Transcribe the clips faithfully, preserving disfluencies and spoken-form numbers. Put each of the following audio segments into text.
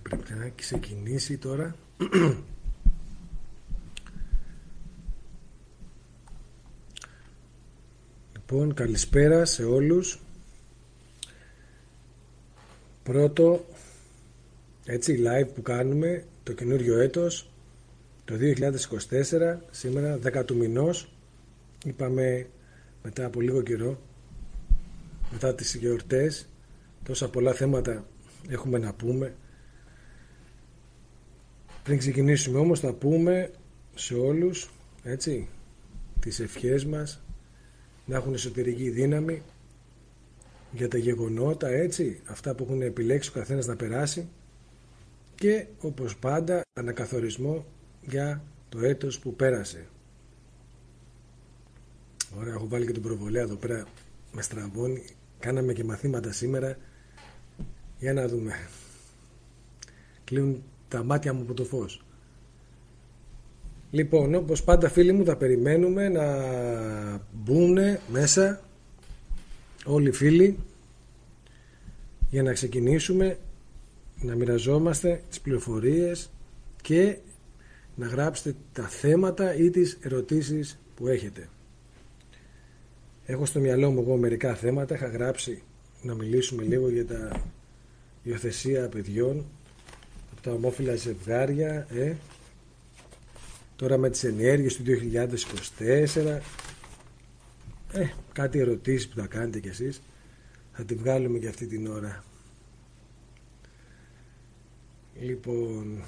πρέπει να ξεκινήσει τώρα. Λοιπόν, καλησπέρα σε όλους. Πρώτο έτσι live που κάνουμε το καινούριο έτος, το δύο χιλιάδες είκοσι τέσσερα, σήμερα δέκα του μηνός. Είπαμε μετά από λίγο καιρό, μετά τις γιορτές, τόσα πολλά θέματα έχουμε να πούμε. Πριν ξεκινήσουμε όμως θα πούμε σε όλους, έτσι, τις ευχές μας να έχουν εσωτερική δύναμη για τα γεγονότα, έτσι, αυτά που έχουν επιλέξει ο καθένας να περάσει, και όπως πάντα ανακαθορισμό για το έτος που πέρασε. Ωραία, έχω βάλει και τον προβολέα εδώ πέρα, με στραβώνει. Κάναμε και μαθήματα σήμερα. Για να δούμε. Κλείνουν τα μάτια μου από το φως. Λοιπόν, όπως πάντα φίλοι μου, θα περιμένουμε να μπουν μέσα όλοι οι φίλοι για να ξεκινήσουμε να μοιραζόμαστε τις πληροφορίες και να γράψετε τα θέματα ή τις ερωτήσεις που έχετε. Έχω στο μυαλό μου εγώ μερικά θέματα. Είχα γράψει να μιλήσουμε λίγο για τα υιοθεσία παιδιών από τα ομόφυλα ζευγάρια, ε. Τώρα με τις ενέργειες του δύο χιλιάδες είκοσι τέσσερα, ε, κάτι ερωτήσεις που θα κάνετε κι εσείς, θα τη βγάλουμε και αυτή την ώρα. Λοιπόν,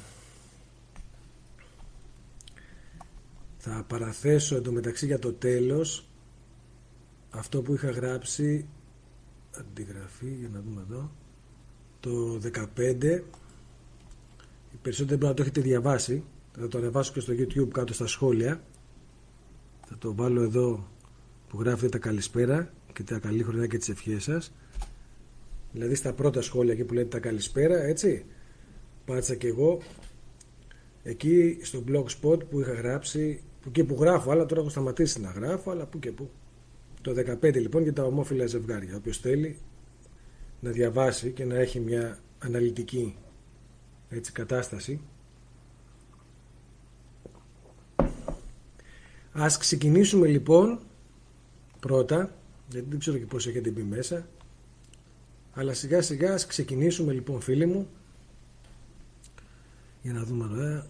θα παραθέσω εντωμεταξύ για το τέλος αυτό που είχα γράψει, αντιγραφή, για να δούμε εδώ, το δεκαπέντε. Οι περισσότεροι πρέπει να το έχετε διαβάσει. Θα το ανεβάσω και στο YouTube κάτω στα σχόλια. Θα το βάλω εδώ που γράφετε τα καλησπέρα και τα καλή χρονιά και τις ευχές σας. Δηλαδή στα πρώτα σχόλια εκεί που λέτε τα καλησπέρα, έτσι, πάτσα και εγώ εκεί στο blogspot που είχα γράψει, που και που γράφω, αλλά τώρα έχω σταματήσει να γράφω, αλλά που και που. Το δεκαπέντε λοιπόν για τα ομόφυλα ζευγάρια. Όποιος θέλει να διαβάσει και να έχει μια αναλυτική, έτσι, κατάσταση. Ας ξεκινήσουμε λοιπόν πρώτα, γιατί δεν ξέρω και πώς έχετε μπει μέσα, αλλά σιγά σιγά ας ξεκινήσουμε λοιπόν φίλοι μου, για να δούμε εδώ.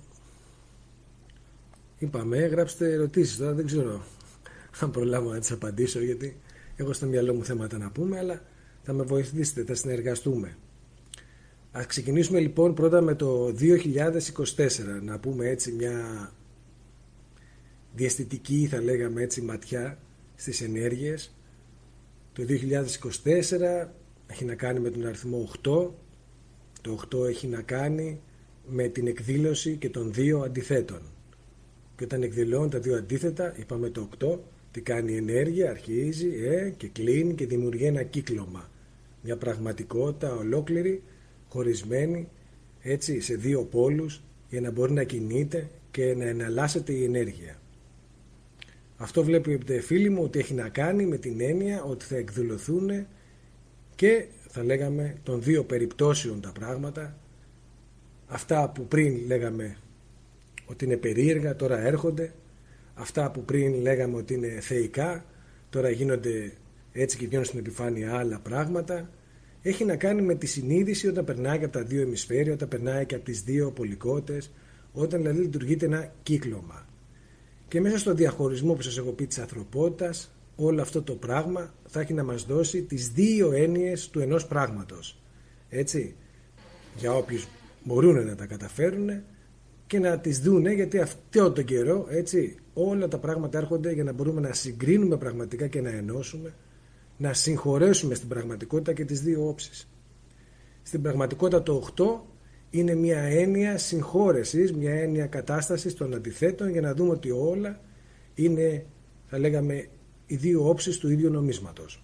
Είπαμε, γράψτε ερωτήσεις, τώρα δεν ξέρω αν προλάβω να τις απαντήσω, γιατί έχω στο μυαλό μου θέματα να πούμε, αλλά θα με βοηθήσετε, θα συνεργαστούμε. Ας ξεκινήσουμε λοιπόν πρώτα με το δύο χιλιάδες είκοσι τέσσερα, να πούμε έτσι μια διαισθητική, θα λέγαμε έτσι, ματιά στις ενέργειες. Το δύο χιλιάδες είκοσι τέσσερα έχει να κάνει με τον αριθμό οκτώ. Το οκτώ έχει να κάνει με την εκδήλωση και των δύο αντιθέτων. Και όταν εκδηλώνουν τα δύο αντίθετα, είπαμε το οκτώ, τι κάνει η ενέργεια, αρχίζει ε, και κλείνει και δημιουργεί ένα κύκλωμα. Μια πραγματικότητα ολόκληρη, χωρισμένη, έτσι, σε δύο πόλους, για να μπορεί να κινείται και να εναλλάσσεται η ενέργεια. Αυτό βλέπετε φίλοι μου ότι έχει να κάνει με την έννοια ότι θα εκδηλωθούν και θα λέγαμε των δύο περιπτώσεων τα πράγματα. Αυτά που πριν λέγαμε ότι είναι περίεργα, τώρα έρχονται. Αυτά που πριν λέγαμε ότι είναι θεϊκά, τώρα γίνονται έτσι και βγαίνουν στην επιφάνεια άλλα πράγματα. Έχει να κάνει με τη συνείδηση όταν περνάει και από τα δύο ημισφαίρια, όταν περνάει και από τις δύο πολικότητες, όταν δηλαδή λειτουργείται ένα κύκλωμα. Και μέσα στο διαχωρισμό που σας έχω πει της ανθρωπότητας, όλο αυτό το πράγμα θα έχει να μας δώσει τις δύο έννοιες του ενός πράγματος. Έτσι, για όποιους μπορούν να τα καταφέρουν και να τις δούνε, γιατί αυτό τον καιρό, έτσι, όλα τα πράγματα έρχονται για να μπορούμε να συγκρίνουμε πραγματικά και να ενώσουμε, να συγχωρέσουμε στην πραγματικότητα και τις δύο όψεις. Στην πραγματικότητα το οκτώ είναι μια έννοια συγχώρεσης, μια έννοια κατάστασης των αντιθέτων, για να δούμε ότι όλα είναι, θα λέγαμε, οι δύο όψεις του ίδιου νομίσματος.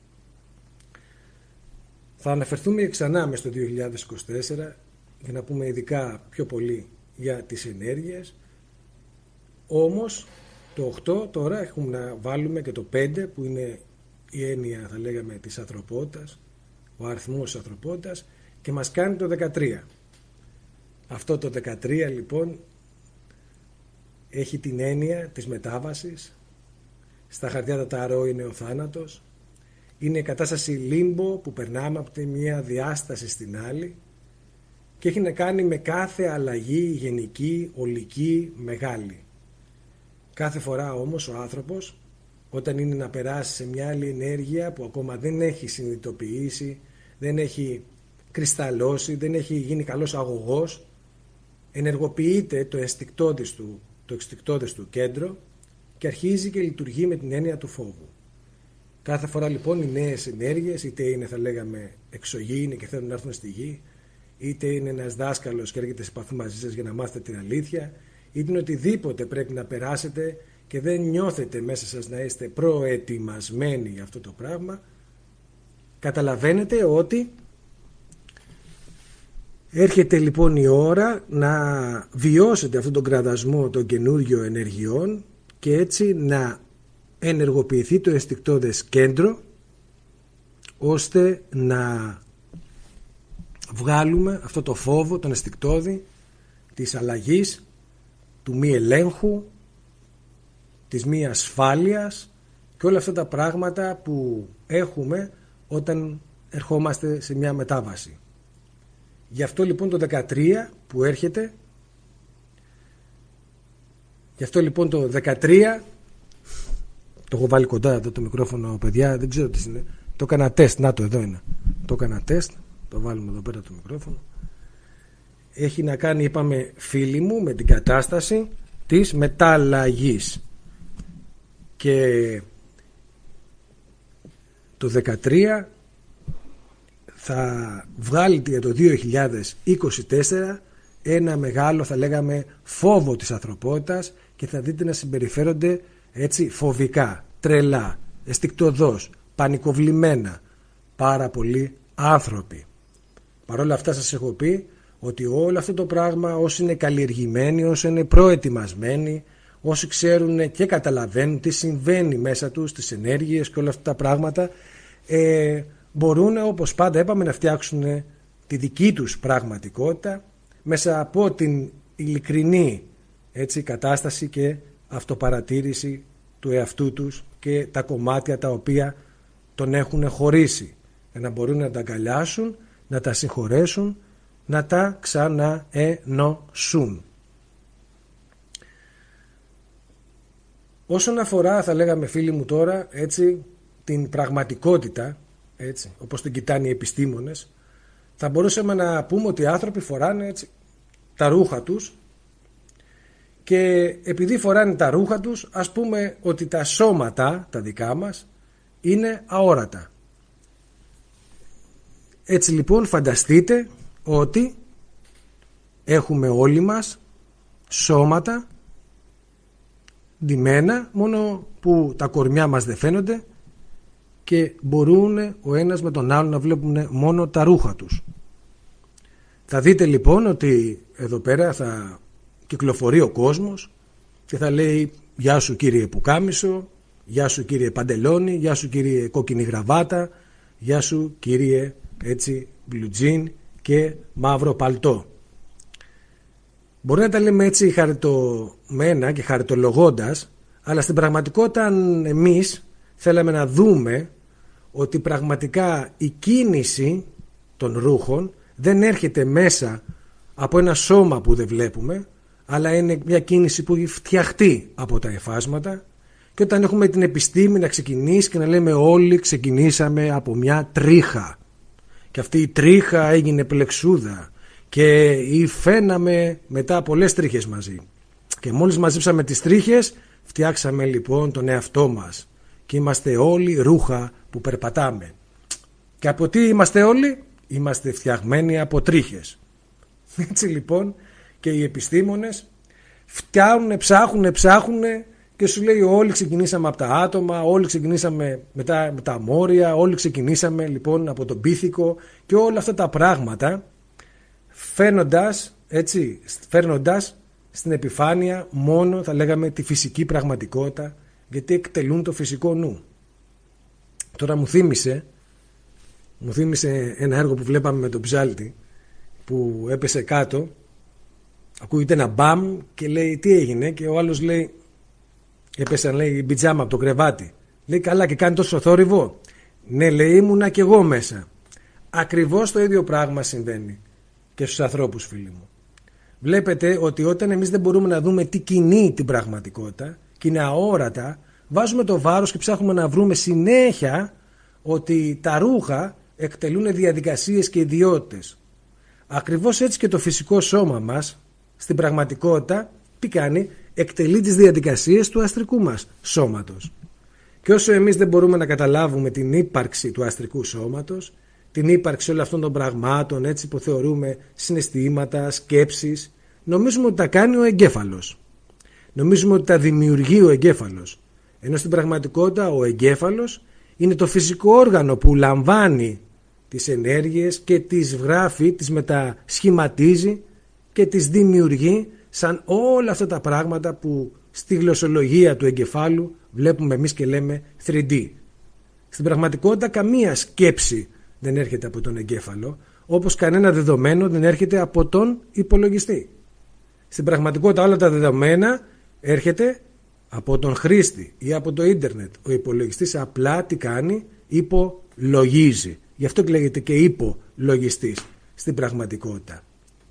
Θα αναφερθούμε ξανά μες στο δύο χιλιάδες είκοσι τέσσερα για να πούμε ειδικά πιο πολύ για τις ενέργειες. Όμως το οκτώ τώρα έχουμε να βάλουμε και το πέντε, που είναι η έννοια, θα λέγαμε, της ανθρωπότητας, ο αριθμός της ανθρωπότητας, και μας κάνει το δεκατρία. Αυτό το δεκατρία λοιπόν έχει την έννοια της μετάβασης. Στα χαρτιά τα ταρό είναι ο θάνατος. Είναι η κατάσταση λίμπο που περνάμε από τη μία διάσταση στην άλλη και έχει να κάνει με κάθε αλλαγή γενική, ολική, μεγάλη. Κάθε φορά όμως ο άνθρωπος, όταν είναι να περάσει σε μια άλλη ενέργεια που ακόμα δεν έχει συνειδητοποιήσει, δεν έχει κρυσταλλώσει, δεν έχει γίνει καλός αγωγός, ενεργοποιείται το αισθηκτώδες του, το αισθηκτώδες του κέντρο και αρχίζει και λειτουργεί με την έννοια του φόβου. Κάθε φορά λοιπόν οι νέες ενέργειες, είτε είναι θα λέγαμε εξωγήινοι και θέλουν να έρθουν στη γη, είτε είναι ένας δάσκαλος και έρχεται σε επαφή μαζί σας για να μάθετε την αλήθεια, είτε είναι οτιδήποτε πρέπει να περάσετε και δεν νιώθετε μέσα σας να είστε προετοιμασμένοι για αυτό το πράγμα, καταλαβαίνετε ότι έρχεται λοιπόν η ώρα να βιώσετε αυτόν τον κραδασμό των καινούριων ενεργειών και έτσι να ενεργοποιηθεί το αισθηκτώδες κέντρο ώστε να βγάλουμε αυτό το φόβο, τον αισθηκτώδη της αλλαγής, του μη ελέγχου, της μη ασφάλειας και όλα αυτά τα πράγματα που έχουμε όταν ερχόμαστε σε μια μετάβαση. Γι' αυτό λοιπόν το δεκατρία που έρχεται, γι' αυτό λοιπόν το δεκατρία, το έχω βάλει κοντά εδώ το μικρόφωνο παιδιά, δεν ξέρω τι είναι, το έκανα τεστ, να το εδώ είναι, το έκανα τεστ, το βάλουμε εδώ πέρα το μικρόφωνο, έχει να κάνει είπαμε φίλοι μου με την κατάσταση της μεταλλαγής και το δεκατρία θα βγάλει για το δύο χιλιάδες είκοσι τέσσερα ένα μεγάλο θα λέγαμε φόβο της ανθρωπότητας και θα δείτε να συμπεριφέρονται έτσι φοβικά, τρελά, αισθηκτωδώς, πανικοβλημένα πάρα πολλοί άνθρωποι. Παρ' όλα αυτά σας έχω πει ότι όλο αυτό το πράγμα όσοι είναι καλλιεργημένοι, όσοι είναι προετοιμασμένοι, όσοι ξέρουν και καταλαβαίνουν τι συμβαίνει μέσα τους, τις ενέργειες και όλα αυτά τα πράγματα, ε, μπορούν όπως πάντα είπαμε να φτιάξουν τη δική τους πραγματικότητα μέσα από την ειλικρινή έτσι, κατάσταση και αυτοπαρατήρηση του εαυτού τους και τα κομμάτια τα οποία τον έχουν χωρίσει για να μπορούν να τα αγκαλιάσουν, να τα συγχωρέσουν, να τα ξαναενώσουν. Όσον αφορά θα λέγαμε φίλοι μου τώρα έτσι, την πραγματικότητα έτσι, όπως την κοιτάνε οι επιστήμονες, θα μπορούσαμε να πούμε ότι οι άνθρωποι φοράνε έτσι, τα ρούχα τους και επειδή φοράνε τα ρούχα τους ας πούμε ότι τα σώματα τα δικά μας είναι αόρατα. Έτσι λοιπόν φανταστείτε ότι έχουμε όλοι μας σώματα ντυμένα, μόνο που τα κορμιά μας δεν φαίνονται και μπορούν ο ένας με τον άλλο να βλέπουν μόνο τα ρούχα τους. Θα δείτε λοιπόν ότι εδώ πέρα θα κυκλοφορεί ο κόσμος και θα λέει γεια σου κύριε πουκάμισο, γεια σου κύριε παντελόνι, γεια σου κύριε κόκκινη γραβάτα, γεια σου κύριε έτσι μπλουτζίν και μαύρο παλτό. Μπορεί να τα λέμε έτσι χαριτωμένα και χαριτολογώντας, αλλά στην πραγματικότητα αν εμείς θέλαμε να δούμε ότι πραγματικά η κίνηση των ρούχων δεν έρχεται μέσα από ένα σώμα που δεν βλέπουμε, αλλά είναι μια κίνηση που έχει φτιαχτεί από τα εφάσματα και όταν έχουμε την επιστήμη να ξεκινήσει και να λέμε όλοι ξεκινήσαμε από μια τρίχα και αυτή η τρίχα έγινε πλεξούδα και υφαίναμε μετά πολλές τρίχες μαζί και μόλις μαζέψαμε τις τρίχες φτιάξαμε λοιπόν τον εαυτό μας και είμαστε όλοι ρούχα που περπατάμε. Και από τι είμαστε όλοι? Είμαστε φτιαγμένοι από τρίχες. Έτσι λοιπόν και οι επιστήμονες φτιάχνουν, ψάχνουν, ψάχνουν και σου λέει όλοι ξεκινήσαμε από τα άτομα, όλοι ξεκινήσαμε μετά με τα μόρια, όλοι ξεκινήσαμε λοιπόν από τον πίθηκο και όλα αυτά τα πράγματα φέρνοντας, έτσι, φέρνοντας στην επιφάνεια μόνο θα λέγαμε τη φυσική πραγματικότητα γιατί εκτελούν το φυσικό νου. Τώρα μου θύμισε μου θύμισε ένα έργο που βλέπαμε με τον Ψάλτη που έπεσε κάτω ακούγεται ένα μπαμ και λέει τι έγινε, και ο άλλος λέει έπεσαν, λέει, η πιτζάμα από το κρεβάτι. Λέει καλά, και κάνει τόσο θόρυβο. Ναι, λέει, ήμουνα κι εγώ μέσα. Ακριβώς το ίδιο πράγμα συμβαίνει και στους ανθρώπους, φίλοι μου. Βλέπετε ότι όταν εμείς δεν μπορούμε να δούμε τι κινεί την πραγματικότητα και είναι αόρατα, βάζουμε το βάρος και ψάχνουμε να βρούμε συνέχεια ότι τα ρούχα εκτελούν διαδικασίες και ιδιότητες. Ακριβώς έτσι και το φυσικό σώμα μας στην πραγματικότητα τι κάνει? Εκτελεί τις διαδικασίες του αστρικού μας σώματος. Και όσο εμείς δεν μπορούμε να καταλάβουμε την ύπαρξη του αστρικού σώματος, την ύπαρξη όλων αυτών των πραγμάτων, έτσι που θεωρούμε συναισθήματα, σκέψεις, νομίζουμε ότι τα κάνει ο εγκέφαλος. Νομίζουμε ότι τα δημιουργεί ο εγκέφαλος. Ενώ στην πραγματικότητα ο εγκέφαλος είναι το φυσικό όργανο που λαμβάνει τις ενέργειες και τις γράφει, τις μετασχηματίζει και τις δημιουργεί σαν όλα αυτά τα πράγματα που στη γλωσσολογία του εγκεφάλου βλέπουμε εμείς και λέμε θρι ντι. Στην πραγματικότητα καμία σκέψη δεν έρχεται από τον εγκέφαλο, όπως κανένα δεδομένο δεν έρχεται από τον υπολογιστή. Στην πραγματικότητα όλα τα δεδομένα έρχεται από τον χρήστη ή από το ίντερνετ. Ο υπολογιστής απλά τι κάνει? Υπολογίζει. Γι' αυτό και λέγεται και υπολογιστής στην πραγματικότητα.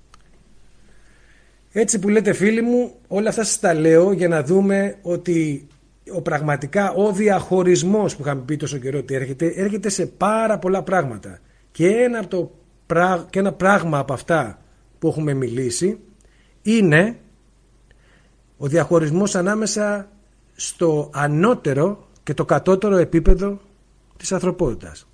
Έτσι που λέτε, φίλοι μου, όλα αυτά σας τα λέω για να δούμε ότι ο πραγματικά ο διαχωρισμός που είχαμε πει τόσο καιρό ότι έρχεται, έρχεται σε πάρα πολλά πράγματα. Και ένα, από το, και ένα πράγμα από αυτά που έχουμε μιλήσει είναι ο διαχωρισμός ανάμεσα στο ανώτερο και το κατώτερο επίπεδο της ανθρωπότητας.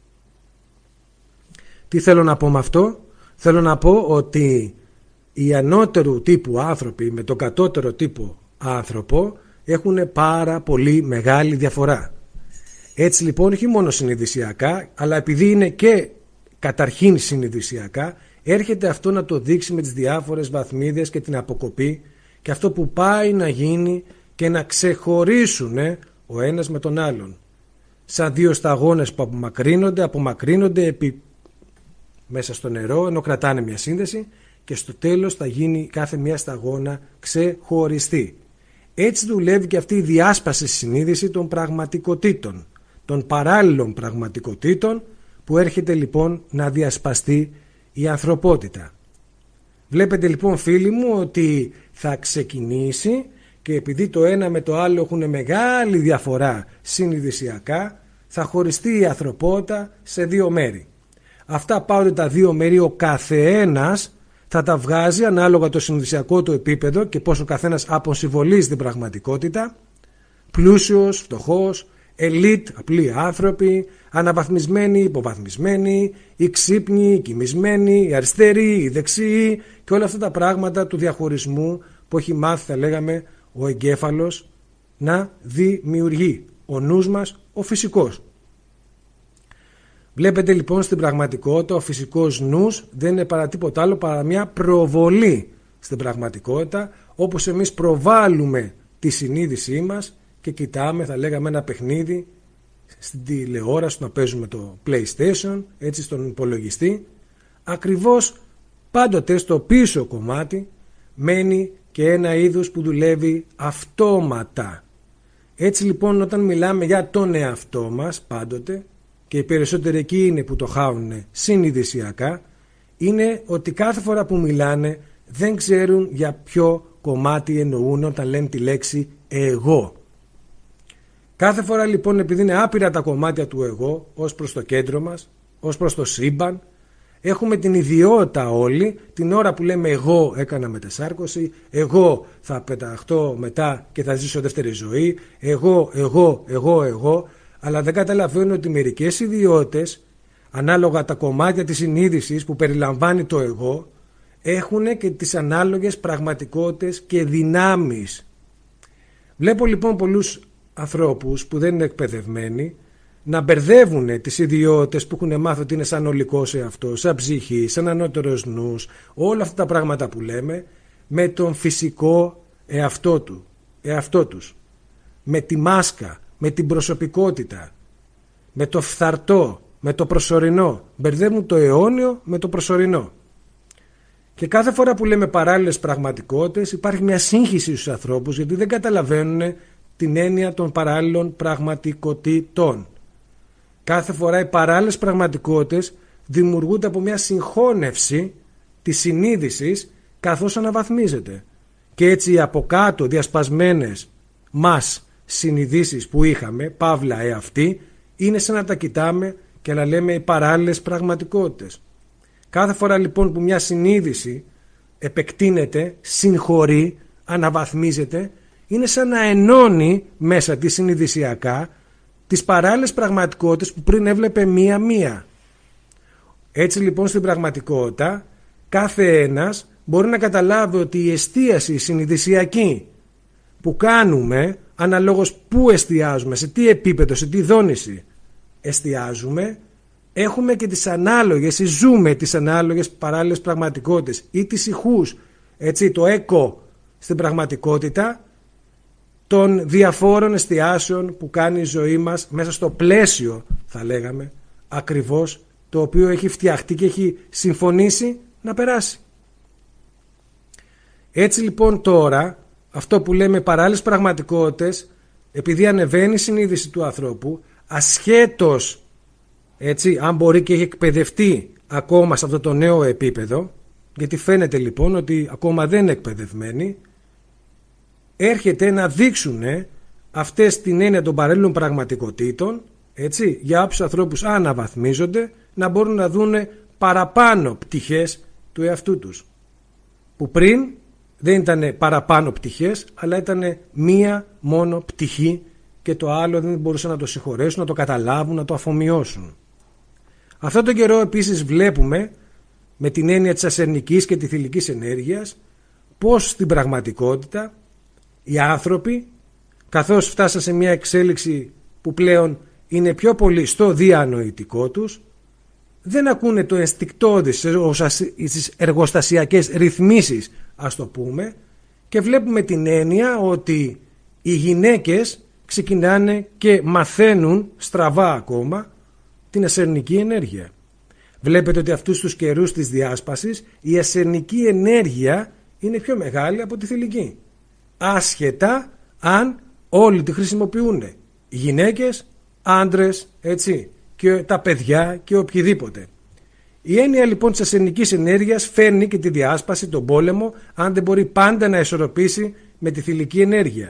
Τι θέλω να πω με αυτό? Θέλω να πω ότι οι ανώτερου τύπου άνθρωποι με το κατώτερο τύπου άνθρωπο έχουν πάρα πολύ μεγάλη διαφορά. Έτσι λοιπόν, όχι μόνο συνειδησιακά, αλλά επειδή είναι και καταρχήν συνειδησιακά, έρχεται αυτό να το δείξει με τις διάφορες βαθμίδες και την αποκοπή και αυτό που πάει να γίνει και να ξεχωρίσουν ο ένας με τον άλλον. Σαν δύο σταγόνες που απομακρύνονται, απομακρύνονται επί... μέσα στο νερό, ενώ κρατάνε μια σύνδεση, και στο τέλος θα γίνει κάθε μια σταγόνα ξεχωριστή. Έτσι δουλεύει και αυτή η διάσπαση συνείδηση των πραγματικοτήτων, των παράλληλων πραγματικοτήτων, που έρχεται λοιπόν να διασπαστεί η ανθρωπότητα. Βλέπετε λοιπόν, φίλοι μου, ότι θα ξεκινήσει, και επειδή το ένα με το άλλο έχουν μεγάλη διαφορά συνειδησιακά, θα χωριστεί η ανθρωπότητα σε δύο μέρη. Αυτά πάονται τα δύο μέρη, ο καθένας θα τα βγάζει ανάλογα το συνειδησιακό του επίπεδο και πόσο ο καθένας αποσυμβολίζει την πραγματικότητα. Πλούσιος, φτωχός, ελίτ, απλοί άνθρωποι, αναβαθμισμένοι, υποβαθμισμένοι, οι ξύπνοι, οι κοιμισμένοι, οι αριστεροί, οι δεξιοί, και όλα αυτά τα πράγματα του διαχωρισμού που έχει μάθει, θα λέγαμε, ο εγκέφαλος να δημιουργεί. Ο νους μας, ο φυσικός. Βλέπετε λοιπόν, στην πραγματικότητα ο φυσικός νους δεν είναι παρά τίποτα άλλο παρά μια προβολή στην πραγματικότητα, όπως εμείς προβάλλουμε τη συνείδησή μας και κοιτάμε, θα λέγαμε, ένα παιχνίδι στην τηλεόραση, να παίζουμε το PlayStation, έτσι, στον υπολογιστή. Ακριβώς πάντοτε στο πίσω κομμάτι μένει και ένα είδος που δουλεύει αυτόματα. Έτσι λοιπόν, όταν μιλάμε για τον εαυτό μας πάντοτε, και οι περισσότεροι εκεί είναι που το χάουν συνειδησιακά, είναι ότι κάθε φορά που μιλάνε δεν ξέρουν για ποιο κομμάτι εννοούν όταν λένε τη λέξη εγώ. Κάθε φορά λοιπόν, επειδή είναι άπειρα τα κομμάτια του εγώ ως προς το κέντρο μας, ως προς το σύμπαν, έχουμε την ιδιότητα όλοι, την ώρα που λέμε εγώ έκανα μετεσάρκωση, εγώ θα πεταχτώ μετά και θα ζήσω δεύτερη ζωή, εγώ, εγώ, εγώ, εγώ, αλλά δεν καταλαβαίνω ότι μερικές ιδιότητες, ανάλογα τα κομμάτια της συνείδησης που περιλαμβάνει το εγώ, έχουν και τις ανάλογες πραγματικότητες και δυνάμεις. Βλέπω λοιπόν πολλούς ανθρώπους που δεν είναι εκπαιδευμένοι να μπερδεύουν τις ιδιότητες που έχουν μάθει ότι είναι σαν ολικός εαυτός, σαν ψυχή, σαν ανώτερος νους, όλα αυτά τα πράγματα που λέμε, με τον φυσικό εαυτό του, εαυτό τους, με τη μάσκα, με την προσωπικότητα, με το φθαρτό, με το προσωρινό. Μπερδεύουν το αιώνιο με το προσωρινό. Και κάθε φορά που λέμε παράλληλες πραγματικότητες υπάρχει μια σύγχυση στους ανθρώπους, γιατί δεν καταλαβαίνουν την έννοια των παράλληλων πραγματικότητων. Κάθε φορά οι παράλληλες πραγματικότητες δημιουργούνται από μια συγχώνευση της συνείδησης καθώς αναβαθμίζεται. Και έτσι οι από κάτω διασπασμένες μας συνειδήσεις που είχαμε, παύλα εαυτοί, είναι σαν να τα κοιτάμε και να λέμε οι παράλληλες πραγματικότητες. Κάθε φορά λοιπόν που μια συνείδηση επεκτείνεται, συγχωρεί, αναβαθμίζεται, είναι σαν να ενώνει μέσα της συνειδησιακά τις παράλληλες πραγματικότητες που πριν έβλεπε μία-μία. Έτσι λοιπόν στην πραγματικότητα κάθε ένας μπορεί να καταλάβει ότι η εστίαση συνειδησιακή που κάνουμε, αναλόγως πού εστιάζουμε, σε τι επίπεδο, σε τι δόνηση εστιάζουμε, έχουμε και τις ανάλογες ή ζούμε τις ανάλογες παράλληλες πραγματικότητες ή τις ηχούς, έτσι, το έκο στην πραγματικότητα των διαφόρων εστιάσεων που κάνει η ζωή μας μέσα στο πλαίσιο, θα λέγαμε, ακριβώς το οποίο έχει φτιαχτεί και έχει συμφωνήσει να περάσει. Έτσι λοιπόν τώρα, αυτό που λέμε παράλληλες πραγματικότητες, επειδή ανεβαίνει η συνείδηση του ανθρώπου, ασχέτως, έτσι, αν μπορεί και έχει εκπαιδευτεί ακόμα σε αυτό το νέο επίπεδο, γιατί φαίνεται λοιπόν ότι ακόμα δεν είναι εκπαιδευμένοι, έρχεται να δείξουν αυτές την έννοια των παράλληλων πραγματικότητων, έτσι, για όποιους ανθρώπους αναβαθμίζονται, να μπορούν να δουν παραπάνω πτυχές του εαυτού τους, που πριν δεν ήταν παραπάνω πτυχές, αλλά ήταν μία μόνο πτυχή και το άλλο δεν μπορούσαν να το συγχωρέσουν, να το καταλάβουν, να το αφομοιώσουν. Αυτόν τον καιρό επίσης βλέπουμε με την έννοια της ασερνικής και της θηλυκής ενέργειας πως στην πραγματικότητα οι άνθρωποι, καθώς φτάσαν σε μια εξέλιξη που πλέον είναι πιο πολύ στο διανοητικό τους, δεν ακούνε το ενστικτώδης στις εργοστασιακές ρυθμίσεις, ας το πούμε, και βλέπουμε την έννοια ότι οι γυναίκες ξεκινάνε και μαθαίνουν στραβά ακόμα την ασερνική ενέργεια. Βλέπετε ότι αυτούς τους καιρούς της διάσπασης η ασερνική ενέργεια είναι πιο μεγάλη από τη θηλυκή, άσχετα αν όλοι τη χρησιμοποιούν, οι γυναίκες, άντρες, έτσι, και τα παιδιά και οποιοδήποτε. Η έννοια λοιπόν της ασερνικής ενέργειας φέρνει και τη διάσπαση, τον πόλεμο, αν δεν μπορεί πάντα να ισορροπήσει με τη θηλυκή ενέργεια.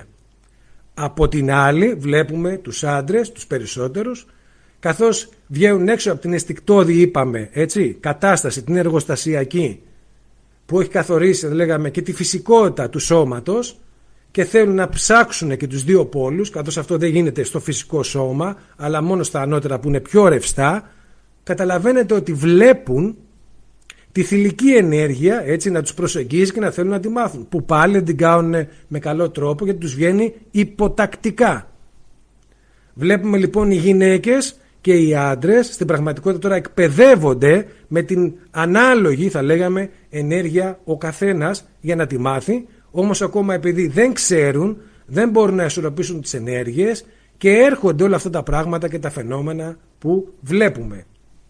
Από την άλλη βλέπουμε τους άντρες, τους περισσότερους, καθώς βγαίνουν έξω από την αισθηκτώδη, είπαμε, έτσι, κατάσταση, την εργοστασιακή, που έχει καθορίσει, λέγαμε, και τη φυσικότητα του σώματος, και θέλουν να ψάξουν και τους δύο πόλους, καθώς αυτό δεν γίνεται στο φυσικό σώμα, αλλά μόνο στα ανώτερα που είναι πιο ρευστά, καταλαβαίνετε ότι βλέπουν τη θηλυκή ενέργεια, έτσι, να τους προσεγγίζει και να θέλουν να τη μάθουν, που πάλι δεν την κάνουν με καλό τρόπο γιατί τους βγαίνει υποτακτικά. Βλέπουμε λοιπόν οι γυναίκες και οι άντρες στην πραγματικότητα τώρα εκπαιδεύονται με την ανάλογη, θα λέγαμε, ενέργεια ο καθένας για να τη μάθει, όμως ακόμα επειδή δεν ξέρουν, δεν μπορούν να ισορροπήσουν τις ενέργειες και έρχονται όλα αυτά τα πράγματα και τα φαινόμενα που βλέπουμε.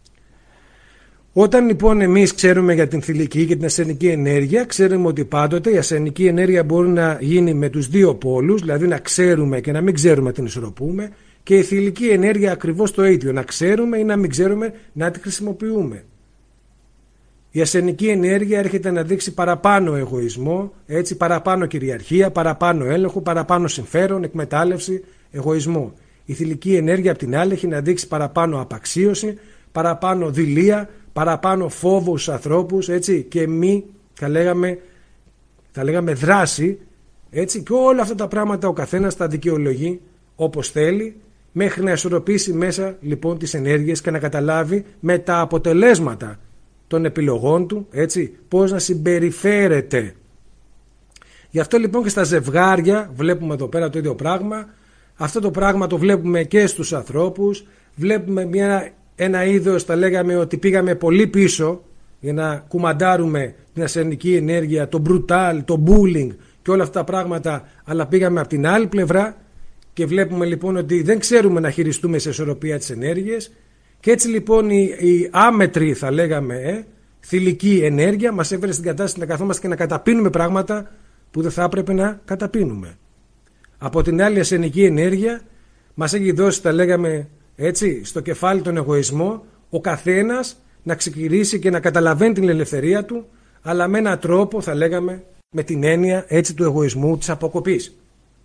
Όταν λοιπόν εμείς ξέρουμε για την θηλυκή και την ασερνική ενέργεια, ξέρουμε ότι πάντοτε η ασερνική ενέργεια μπορεί να γίνει με τους δύο πόλους, δηλαδή να ξέρουμε και να μην ξέρουμε την ισορροπούμε, και η θηλυκή ενέργεια ακριβώς το ίδιο, να ξέρουμε ή να μην ξέρουμε να τη χρησιμοποιούμε. Η ασερνική ενέργεια έρχεται να δείξει παραπάνω εγωισμό, έτσι, παραπάνω κυριαρχία, παραπάνω έλεγχο, παραπάνω συμφέρον, εκμετάλλευση, εγωισμό. Η θηλυκή ενέργεια απ' την άλλη έχει να δείξει παραπάνω απαξίωση, παραπάνω δειλία, παραπάνω φόβο στους ανθρώπους, έτσι, και μη, θα λέγαμε, θα λέγαμε δράση, έτσι, και όλα αυτά τα πράγματα ο καθένας τα δικαιολογεί όπως θέλει, μέχρι να ισορροπήσει μέσα λοιπόν τις ενέργειες και να καταλάβει με τα αποτελέσματα των επιλογών του, έτσι, πώς να συμπεριφέρεται. Γι' αυτό λοιπόν και στα ζευγάρια βλέπουμε εδώ πέρα το ίδιο πράγμα. Αυτό το πράγμα το βλέπουμε και στους ανθρώπους. Βλέπουμε μια, ένα είδος, θα λέγαμε, ότι πήγαμε πολύ πίσω για να κουμαντάρουμε την ασερνική ενέργεια, το brutal, το bullying και όλα αυτά τα πράγματα, αλλά πήγαμε από την άλλη πλευρά και βλέπουμε λοιπόν ότι δεν ξέρουμε να χειριστούμε σε ισορροπία τις ενέργειες. Και έτσι λοιπόν οι, οι άμετροι, θα λέγαμε, ε, θηλυκή ενέργεια μας έφερε στην κατάσταση να καθόμαστε και να καταπίνουμε πράγματα που δεν θα έπρεπε να καταπίνουμε. Από την άλλη, η ασενική ενέργεια μας έχει δώσει, τα λέγαμε έτσι, στο κεφάλι τον εγωισμό, ο καθένας να ξεκινήσει και να καταλαβαίνει την ελευθερία του, αλλά με έναν τρόπο, θα λέγαμε, με την έννοια έτσι του εγωισμού, της αποκοπής.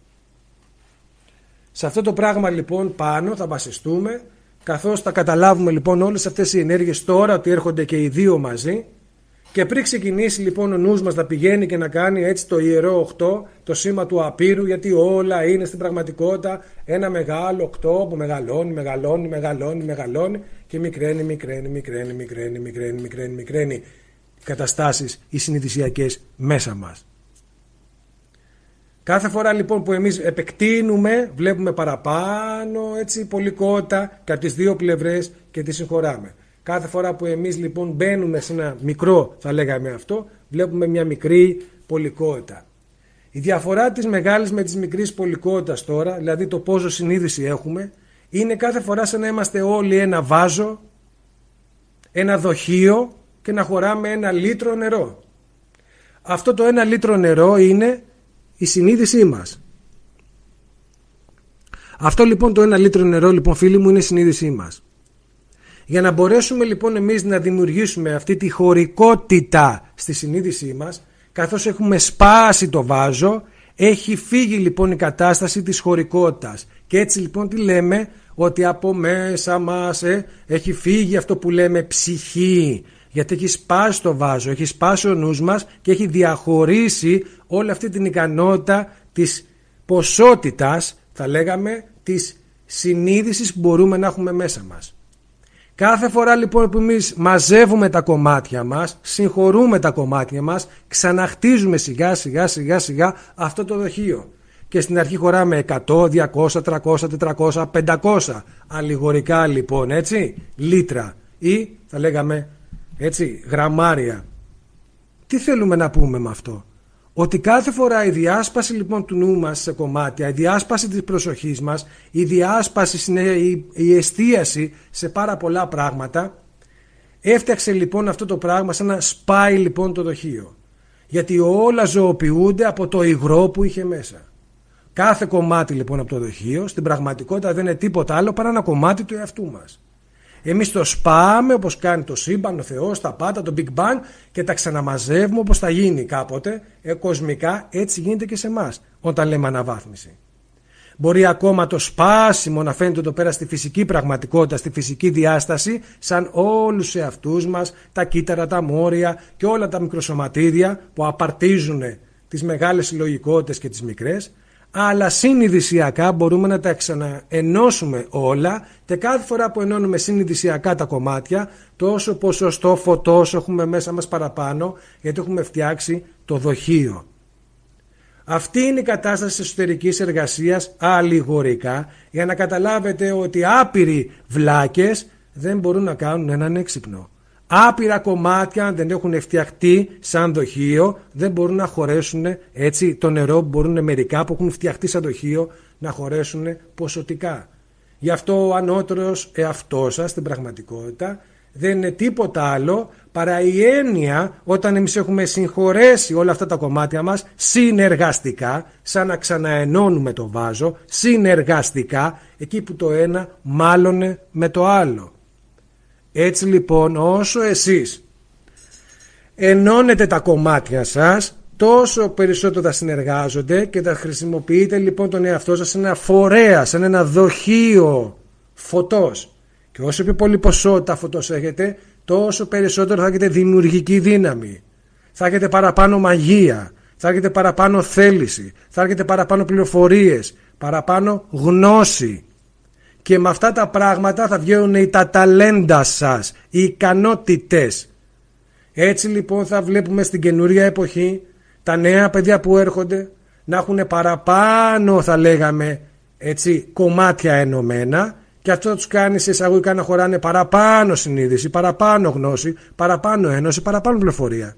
Σε αυτό το πράγμα λοιπόν πάνω θα βασιστούμε, καθώς θα καταλάβουμε λοιπόν όλες αυτές οι ενέργειες τώρα ότι έρχονται και οι δύο μαζί, και πριν ξεκινήσει λοιπόν ο νους μας να πηγαίνει και να κάνει έτσι το ιερό οκτώ, το σήμα του απείρου, γιατί όλα είναι στην πραγματικότητα ένα μεγάλο οκτώ που μεγαλώνει, μεγαλώνει, μεγαλώνει, μεγαλώνει και μικραίνει, μικραίνει, μικραίνει, μικραίνει, μικραίνει, μικραίνει, μικραίνει οι καταστάσεις οι συνειδησιακές μέσα μας. Κάθε φορά λοιπόν που εμείς επεκτείνουμε, βλέπουμε παραπάνω έτσι πολικότητα και από τις δύο πλευρές και τη συγχωράμε. Κάθε φορά που εμείς λοιπόν μπαίνουμε σε ένα μικρό, θα λέγαμε αυτό, βλέπουμε μια μικρή πολικότητα. Η διαφορά της μεγάλης με της μικρής πολικότητας τώρα, δηλαδή το πόσο συνείδηση έχουμε, είναι κάθε φορά σαν να είμαστε όλοι ένα βάζο, ένα δοχείο και να χωράμε ένα λίτρο νερό. Αυτό το ένα λίτρο νερό είναι η συνείδησή μας. Αυτό λοιπόν το ένα λίτρο νερό, λοιπόν φίλοι μου, είναι η συνείδησή μας. Για να μπορέσουμε λοιπόν εμείς να δημιουργήσουμε αυτή τη χωρικότητα στη συνείδησή μας, καθώς έχουμε σπάσει το βάζο, έχει φύγει λοιπόν η κατάσταση της χωρικότητας. Και έτσι λοιπόν τι λέμε, ότι από μέσα μας ε, έχει φύγει αυτό που λέμε ψυχή, γιατί έχει σπάσει το βάζο, έχει σπάσει ο νους μας και έχει διαχωρίσει όλη αυτή την ικανότητα της ποσότητας, θα λέγαμε, της συνείδησης που μπορούμε να έχουμε μέσα μας. Κάθε φορά λοιπόν που εμείς μαζεύουμε τα κομμάτια μας, συγχωρούμε τα κομμάτια μας, ξαναχτίζουμε σιγά σιγά σιγά σιγά αυτό το δοχείο. Και στην αρχή χωράμε εκατό, διακόσια, τριακόσια, τετρακόσια, πεντακόσια αλληγορικά λοιπόν, έτσι, λίτρα ή θα λέγαμε έτσι γραμμάρια. Τι θέλουμε να πούμε με αυτό? Ότι κάθε φορά η διάσπαση λοιπόν του νου μας σε κομμάτια, η διάσπαση της προσοχής μας, η διάσπαση, η, η εστίαση σε πάρα πολλά πράγματα, έφτιαξε λοιπόν αυτό το πράγμα σαν να σπάει λοιπόν το δοχείο. Γιατί όλα ζωοποιούνται από το υγρό που είχε μέσα. Κάθε κομμάτι λοιπόν από το δοχείο στην πραγματικότητα δεν είναι τίποτα άλλο παρά ένα κομμάτι του εαυτού μας. Εμείς το σπάμε όπως κάνει το σύμπαν, ο Θεός, τα πάντα, το Big Bang, και τα ξαναμαζεύουμε όπως θα γίνει κάποτε, ε, κοσμικά. Έτσι γίνεται και σε εμάς όταν λέμε αναβάθμιση. Μπορεί ακόμα το σπάσιμο να φαίνεται εδώ πέρα στη φυσική πραγματικότητα, στη φυσική διάσταση, σαν όλους σε αυτούς μας, τα κύτταρα, τα μόρια και όλα τα μικροσωματίδια που απαρτίζουν τις μεγάλες συλλογικότητες και τις μικρές, αλλά συνειδησιακά μπορούμε να τα ξαναενώσουμε όλα, και κάθε φορά που ενώνουμε συνειδησιακά τα κομμάτια, τόσο ποσοστό φωτός έχουμε μέσα μας παραπάνω, γιατί έχουμε φτιάξει το δοχείο. Αυτή είναι η κατάσταση της εσωτερικής εργασίας αλληγορικά, για να καταλάβετε ότι άπειροι βλάκες δεν μπορούν να κάνουν έναν έξυπνο. Άπειρα κομμάτια, αν δεν έχουν φτιαχτεί σαν δοχείο, δεν μπορούν να χωρέσουν έτσι το νερό που μπορούν μερικά που έχουν φτιαχτεί σαν δοχείο να χωρέσουν ποσοτικά. Γι' αυτό ο ανώτερος εαυτός σας στην πραγματικότητα δεν είναι τίποτα άλλο παρά η έννοια, όταν εμείς έχουμε συγχωρέσει όλα αυτά τα κομμάτια μας συνεργαστικά, σαν να ξαναενώνουμε το βάζο, συνεργαστικά, εκεί που το ένα μάλωνε με το άλλο. Έτσι λοιπόν, όσο εσείς ενώνετε τα κομμάτια σας, τόσο περισσότερο θα συνεργάζονται και θα χρησιμοποιείτε λοιπόν τον εαυτό σας σαν ένα φορέα, σαν ένα δοχείο φωτός. Και όσο πιο πολύ ποσότητα φωτός έχετε, τόσο περισσότερο θα έχετε δημιουργική δύναμη. Θα έχετε παραπάνω μαγεία, θα έχετε παραπάνω θέληση, θα έχετε παραπάνω πληροφορίες, παραπάνω γνώση. Και με αυτά τα πράγματα θα βγαίνουν τα ταλέντα σας, οι ικανότητες. Έτσι λοιπόν θα βλέπουμε στην καινούρια εποχή τα νέα παιδιά που έρχονται να έχουν παραπάνω, θα λέγαμε έτσι, κομμάτια ενωμένα, και αυτό θα τους κάνει σε εισαγωγικά να χωράνε παραπάνω συνείδηση, παραπάνω γνώση, παραπάνω ένωση, παραπάνω πληροφορία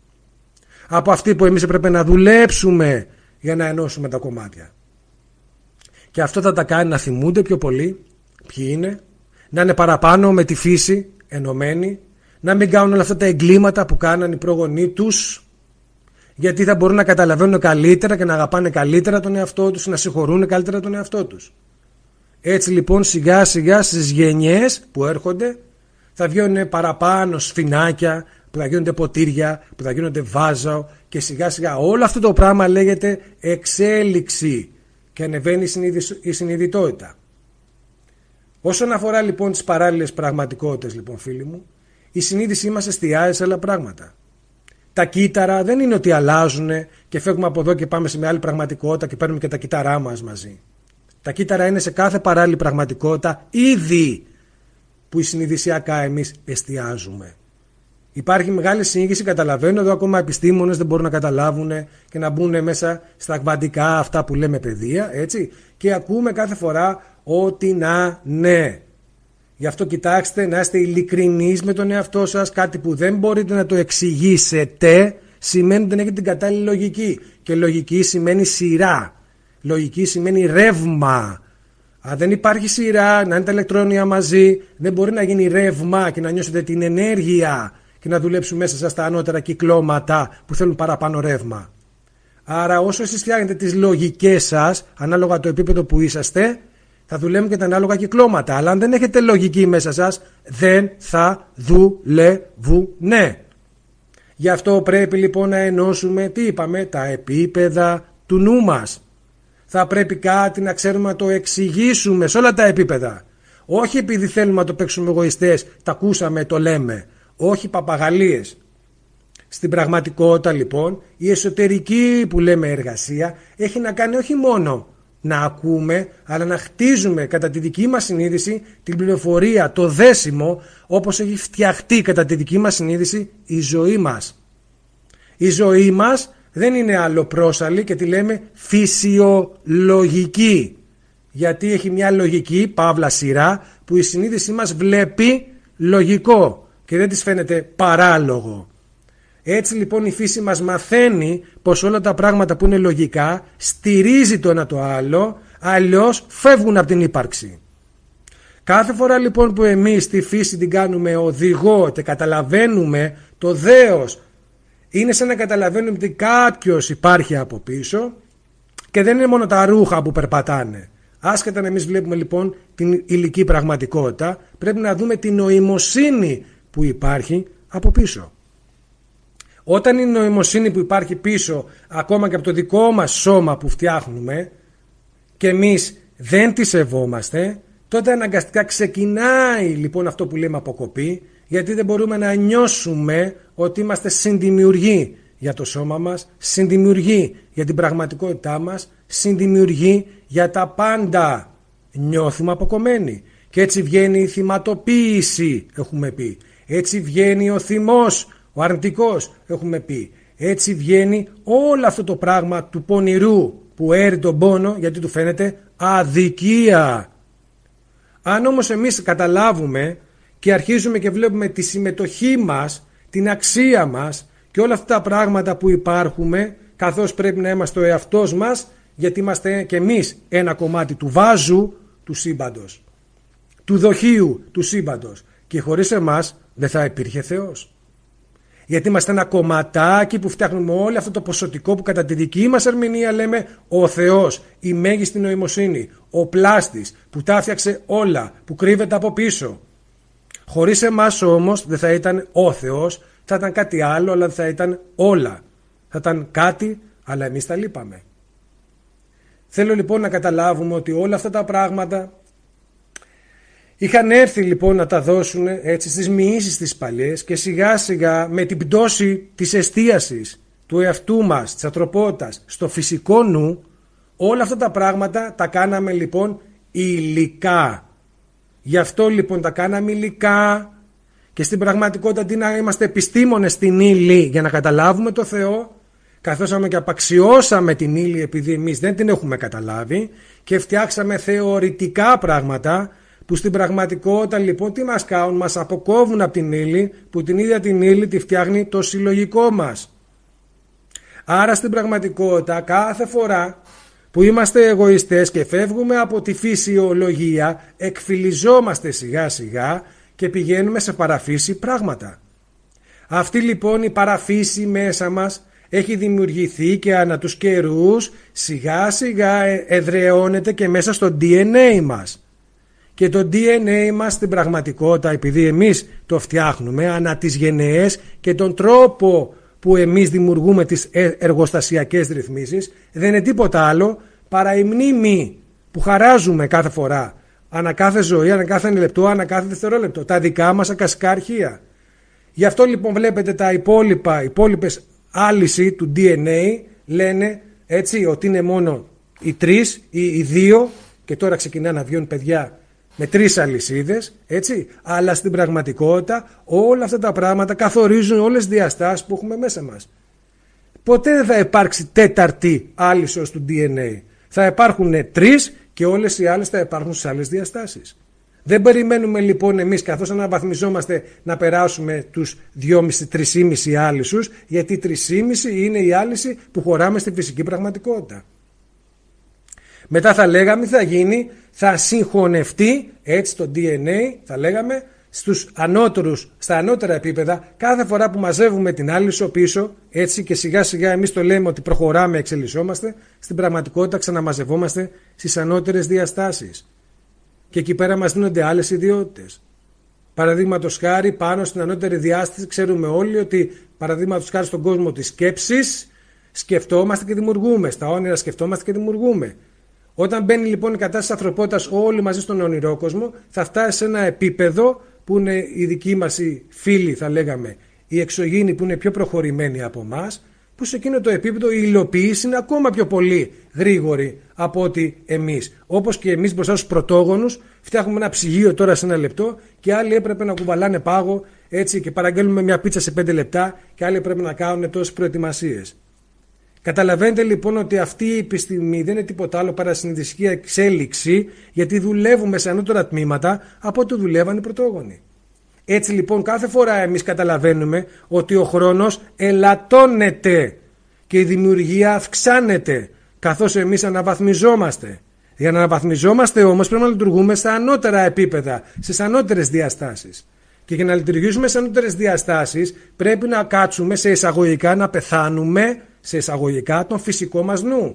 από αυτή που εμείς έπρεπε να δουλέψουμε για να ενώσουμε τα κομμάτια. Και αυτό θα τα κάνει να θυμούνται πιο πολύ ποιοι είναι, να είναι παραπάνω με τη φύση ενωμένοι, να μην κάνουν όλα αυτά τα εγκλήματα που κάναν οι προγονείς τους, γιατί θα μπορούν να καταλαβαίνουν καλύτερα και να αγαπάνε καλύτερα τον εαυτό τους, να συγχωρούν καλύτερα τον εαυτό τους. Έτσι λοιπόν σιγά σιγά στις γενιές που έρχονται θα βγαίνουν παραπάνω σφινάκια, που θα γίνονται ποτήρια, που θα γίνονται βάζα, και σιγά σιγά όλο αυτό το πράγμα λέγεται εξέλιξη και ανεβαίνει η συνειδητότητα. Όσον αφορά λοιπόν τις παράλληλες πραγματικότητες, λοιπόν φίλοι μου, η συνείδησή μας εστιάζει σε άλλα πράγματα. Τα κύτταρα δεν είναι ότι αλλάζουν και φεύγουμε από εδώ και πάμε σε μια άλλη πραγματικότητα και παίρνουμε και τα κύτταρά μας μαζί. Τα κύτταρα είναι σε κάθε παράλληλη πραγματικότητα ήδη που συνειδησιακά εμείς εστιάζουμε. Υπάρχει μεγάλη σύγχυση, καταλαβαίνω, εδώ ακόμα επιστήμονες δεν μπορούν να καταλάβουν και να μπουν μέσα στα κβαντικά αυτά που λέμε παιδεία, έτσι, και ακούμε κάθε φορά ότι να ναι. Γι' αυτό κοιτάξτε να είστε ειλικρινείς με τον εαυτό σας, κάτι που δεν μπορείτε να το εξηγήσετε σημαίνει ότι δεν έχετε την κατάλληλη λογική, και λογική σημαίνει σειρά, λογική σημαίνει ρεύμα. Αν δεν υπάρχει σειρά, να είναι τα ηλεκτρόνια μαζί, δεν μπορεί να γίνει ρεύμα και να νιώσετε την ενέργεια και να δουλέψουν μέσα σας τα ανώτερα κυκλώματα που θέλουν παραπάνω ρεύμα. Άρα όσο εσείς φτιάχνετε τις λογικές σας, ανάλογα το επίπεδο που είσαστε, θα δουλεύουν και τα ανάλογα κυκλώματα. Αλλά αν δεν έχετε λογική μέσα σας, δεν θα δουλεύουν. Ναι. Γι' αυτό πρέπει λοιπόν να ενώσουμε, τι είπαμε, τα επίπεδα του νου μας. Θα πρέπει κάτι να ξέρουμε να το εξηγήσουμε σε όλα τα επίπεδα. Όχι επειδή θέλουμε να το παίξουμε εγωιστές, τα ακούσαμε, το λέμε. Όχι παπαγαλίες. Στην πραγματικότητα λοιπόν η εσωτερική που λέμε εργασία έχει να κάνει όχι μόνο να ακούμε, αλλά να χτίζουμε κατά τη δική μας συνείδηση την πληροφορία, το δέσιμο, όπως έχει φτιαχτεί κατά τη δική μας συνείδηση η ζωή μας. Η ζωή μας δεν είναι αλλοπρόσαλη και τη λέμε φυσιολογική, γιατί έχει μια λογική, παύλα σειρά, που η συνείδησή μας βλέπει λογικό και δεν της φαίνεται παράλογο. Έτσι λοιπόν η φύση μας μαθαίνει πως όλα τα πράγματα που είναι λογικά στηρίζει το ένα το άλλο, αλλιώς φεύγουν από την ύπαρξη. Κάθε φορά λοιπόν που εμείς τη φύση την κάνουμε οδηγό και καταλαβαίνουμε το δέος, είναι σαν να καταλαβαίνουμε ότι κάποιος υπάρχει από πίσω και δεν είναι μόνο τα ρούχα που περπατάνε. Άσχετα να εμείς βλέπουμε λοιπόν την υλική πραγματικότητα, πρέπει να δούμε την νοημοσύνη που υπάρχει από πίσω. Όταν η νοημοσύνη που υπάρχει πίσω, ακόμα και από το δικό μας σώμα που φτιάχνουμε, και εμείς δεν τη σεβόμαστε, τότε αναγκαστικά ξεκινάει λοιπόν αυτό που λέμε αποκοπή, γιατί δεν μπορούμε να νιώσουμε ότι είμαστε συνδημιουργοί για το σώμα μας, συνδημιουργοί για την πραγματικότητά μας, συνδημιουργοί για τα πάντα. Νιώθουμε αποκομμένοι. Και έτσι βγαίνει η θυματοποίηση, έχουμε πει. Έτσι βγαίνει ο θυμός, ο αρνητικός, έχουμε πει. Έτσι βγαίνει όλο αυτό το πράγμα του πονηρού που έρει τον πόνο, γιατί του φαίνεται αδικία. Αν όμως εμείς καταλάβουμε και αρχίζουμε και βλέπουμε τη συμμετοχή μας, την αξία μας και όλα αυτά τα πράγματα που υπάρχουμε, καθώς πρέπει να είμαστε ο εαυτός μας, γιατί είμαστε και εμείς ένα κομμάτι του βάζου του σύμπαντος, του δοχείου του σύμπαντος, και χωρίς εμάς δεν θα υπήρχε Θεός. Γιατί είμαστε ένα κομματάκι που φτιάχνουμε όλο αυτό το ποσοτικό που κατά τη δική μας ερμηνεία λέμε ο Θεός, η μέγιστη νοημοσύνη, ο πλάστης που τα έφτιαξε όλα, που κρύβεται από πίσω. Χωρίς εμάς όμως δεν θα ήταν ο Θεός, θα ήταν κάτι άλλο, αλλά θα ήταν όλα. Θα ήταν κάτι, αλλά εμείς τα λείπαμε. Θέλω λοιπόν να καταλάβουμε ότι όλα αυτά τα πράγματα είχαν έρθει λοιπόν να τα δώσουν έτσι στις μοιήσεις τις παλιές, και σιγά σιγά με την πτώση της εστίασης του εαυτού μας, της ανθρωπότητας, στο φυσικό νου, όλα αυτά τα πράγματα τα κάναμε λοιπόν υλικά. Γι' αυτό λοιπόν τα κάναμε υλικά, και στην πραγματικότητα αντί να είμαστε επιστήμονες στην ύλη για να καταλάβουμε το Θεό, καθώς και απαξιώσαμε την ύλη επειδή εμείς δεν την έχουμε καταλάβει και φτιάξαμε θεωρητικά πράγματα που στην πραγματικότητα λοιπόν τι μας κάνουν, μας αποκόβουν από την ύλη, που την ίδια την ύλη τη φτιάχνει το συλλογικό μας. Άρα στην πραγματικότητα κάθε φορά που είμαστε εγωιστές και φεύγουμε από τη φυσιολογία, εκφυλιζόμαστε σιγά σιγά και πηγαίνουμε σε παραφύση πράγματα. Αυτή λοιπόν η παραφύση μέσα μας έχει δημιουργηθεί και ανά τους καιρούς σιγά σιγά εδραιώνεται και μέσα στο ντι εν έι μας. Και το ντι εν έι μας στην πραγματικότητα, επειδή εμείς το φτιάχνουμε ανά τις γενναίες και τον τρόπο που εμείς δημιουργούμε τις εργοστασιακές ρυθμίσεις, δεν είναι τίποτα άλλο παρά η μνήμη που χαράζουμε κάθε φορά, ανά κάθε ζωή, ανά κάθε λεπτό, ανά κάθε δευτερόλεπτο, τα δικά μας ακασικά αρχεία. Γι' αυτό λοιπόν βλέπετε τα υπόλοιπα, υπόλοιπες άλυση του ντι εν έι λένε έτσι ότι είναι μόνο οι τρεις ή οι δύο, και τώρα ξεκινάνε να βγαίνουν παιδιά με τρεις αλυσίδες, έτσι, αλλά στην πραγματικότητα όλα αυτά τα πράγματα καθορίζουν όλες τις διαστάσεις που έχουμε μέσα μας. Ποτέ δεν θα υπάρξει τέταρτη άλυσος του ντι εν έι. Θα υπάρχουν τρεις και όλες οι άλλες θα υπάρχουν στις άλλες διαστάσεις. Δεν περιμένουμε λοιπόν εμείς καθώς αναβαθμιζόμαστε να περάσουμε τους δυόμισι με τρεις και μισό άλυσους, γιατί η τρεις και μισό είναι η άλυση που χωράμε στη φυσική πραγματικότητα. Μετά θα λέγαμε θα γίνει, θα συγχωνευτεί έτσι το ντι εν έι, θα λέγαμε, στους ανώτερους, στα ανώτερα επίπεδα, κάθε φορά που μαζεύουμε την άλυσο πίσω, έτσι, και σιγά σιγά εμείς το λέμε ότι προχωράμε, εξελισσόμαστε, στην πραγματικότητα ξαναμαζευόμαστε στις ανώτερες διαστάσεις. Και εκεί πέρα μας δίνονται άλλες ιδιότητες. Παραδείγματος χάρη, πάνω στην ανώτερη διάσταση, ξέρουμε όλοι ότι παραδείγματος χάρη στον κόσμο της σκέψης, σκεφτόμαστε και δημιουργούμε. Στα όνειρα σκεφτόμαστε και δημιουργούμε. Όταν μπαίνει λοιπόν η κατάσταση της ανθρωπότητας όλοι μαζί στον ονειρόκοσμο, θα φτάσει σε ένα επίπεδο που είναι οι δικοί μας οι φίλοι, θα λέγαμε, οι εξωγήινοι που είναι πιο προχωρημένοι από εμάς, που σε εκείνο το επίπεδο η υλοποίηση είναι ακόμα πιο πολύ γρήγορη από ότι εμείς. Όπως και εμείς μπροστά στους πρωτόγονους φτιάχνουμε ένα ψυγείο τώρα σε ένα λεπτό και άλλοι έπρεπε να κουβαλάνε πάγο έτσι, και παραγγέλνουμε μια πίτσα σε πέντε λεπτά και άλλοι πρέπει να κάνουν τόσες προετοιμασίες. Καταλαβαίνετε λοιπόν ότι αυτή η επιστήμη δεν είναι τίποτα άλλο παρά συνειδησιακή εξέλιξη, γιατί δουλεύουμε σε ανώτερα τμήματα από ό,τι δουλεύαν οι πρωτόγονοι. Έτσι λοιπόν κάθε φορά εμείς καταλαβαίνουμε ότι ο χρόνος ελαττώνεται και η δημιουργία αυξάνεται καθώς εμείς αναβαθμιζόμαστε. Για να αναβαθμιζόμαστε όμως πρέπει να λειτουργούμε στα ανώτερα επίπεδα, στις ανώτερες διαστάσεις. Και για να λειτουργήσουμε σε ανώτερες διαστάσεις πρέπει να κάτσουμε σε εισαγωγικά να πεθάνουμε σε εισαγωγικά τον φυσικό μας νου.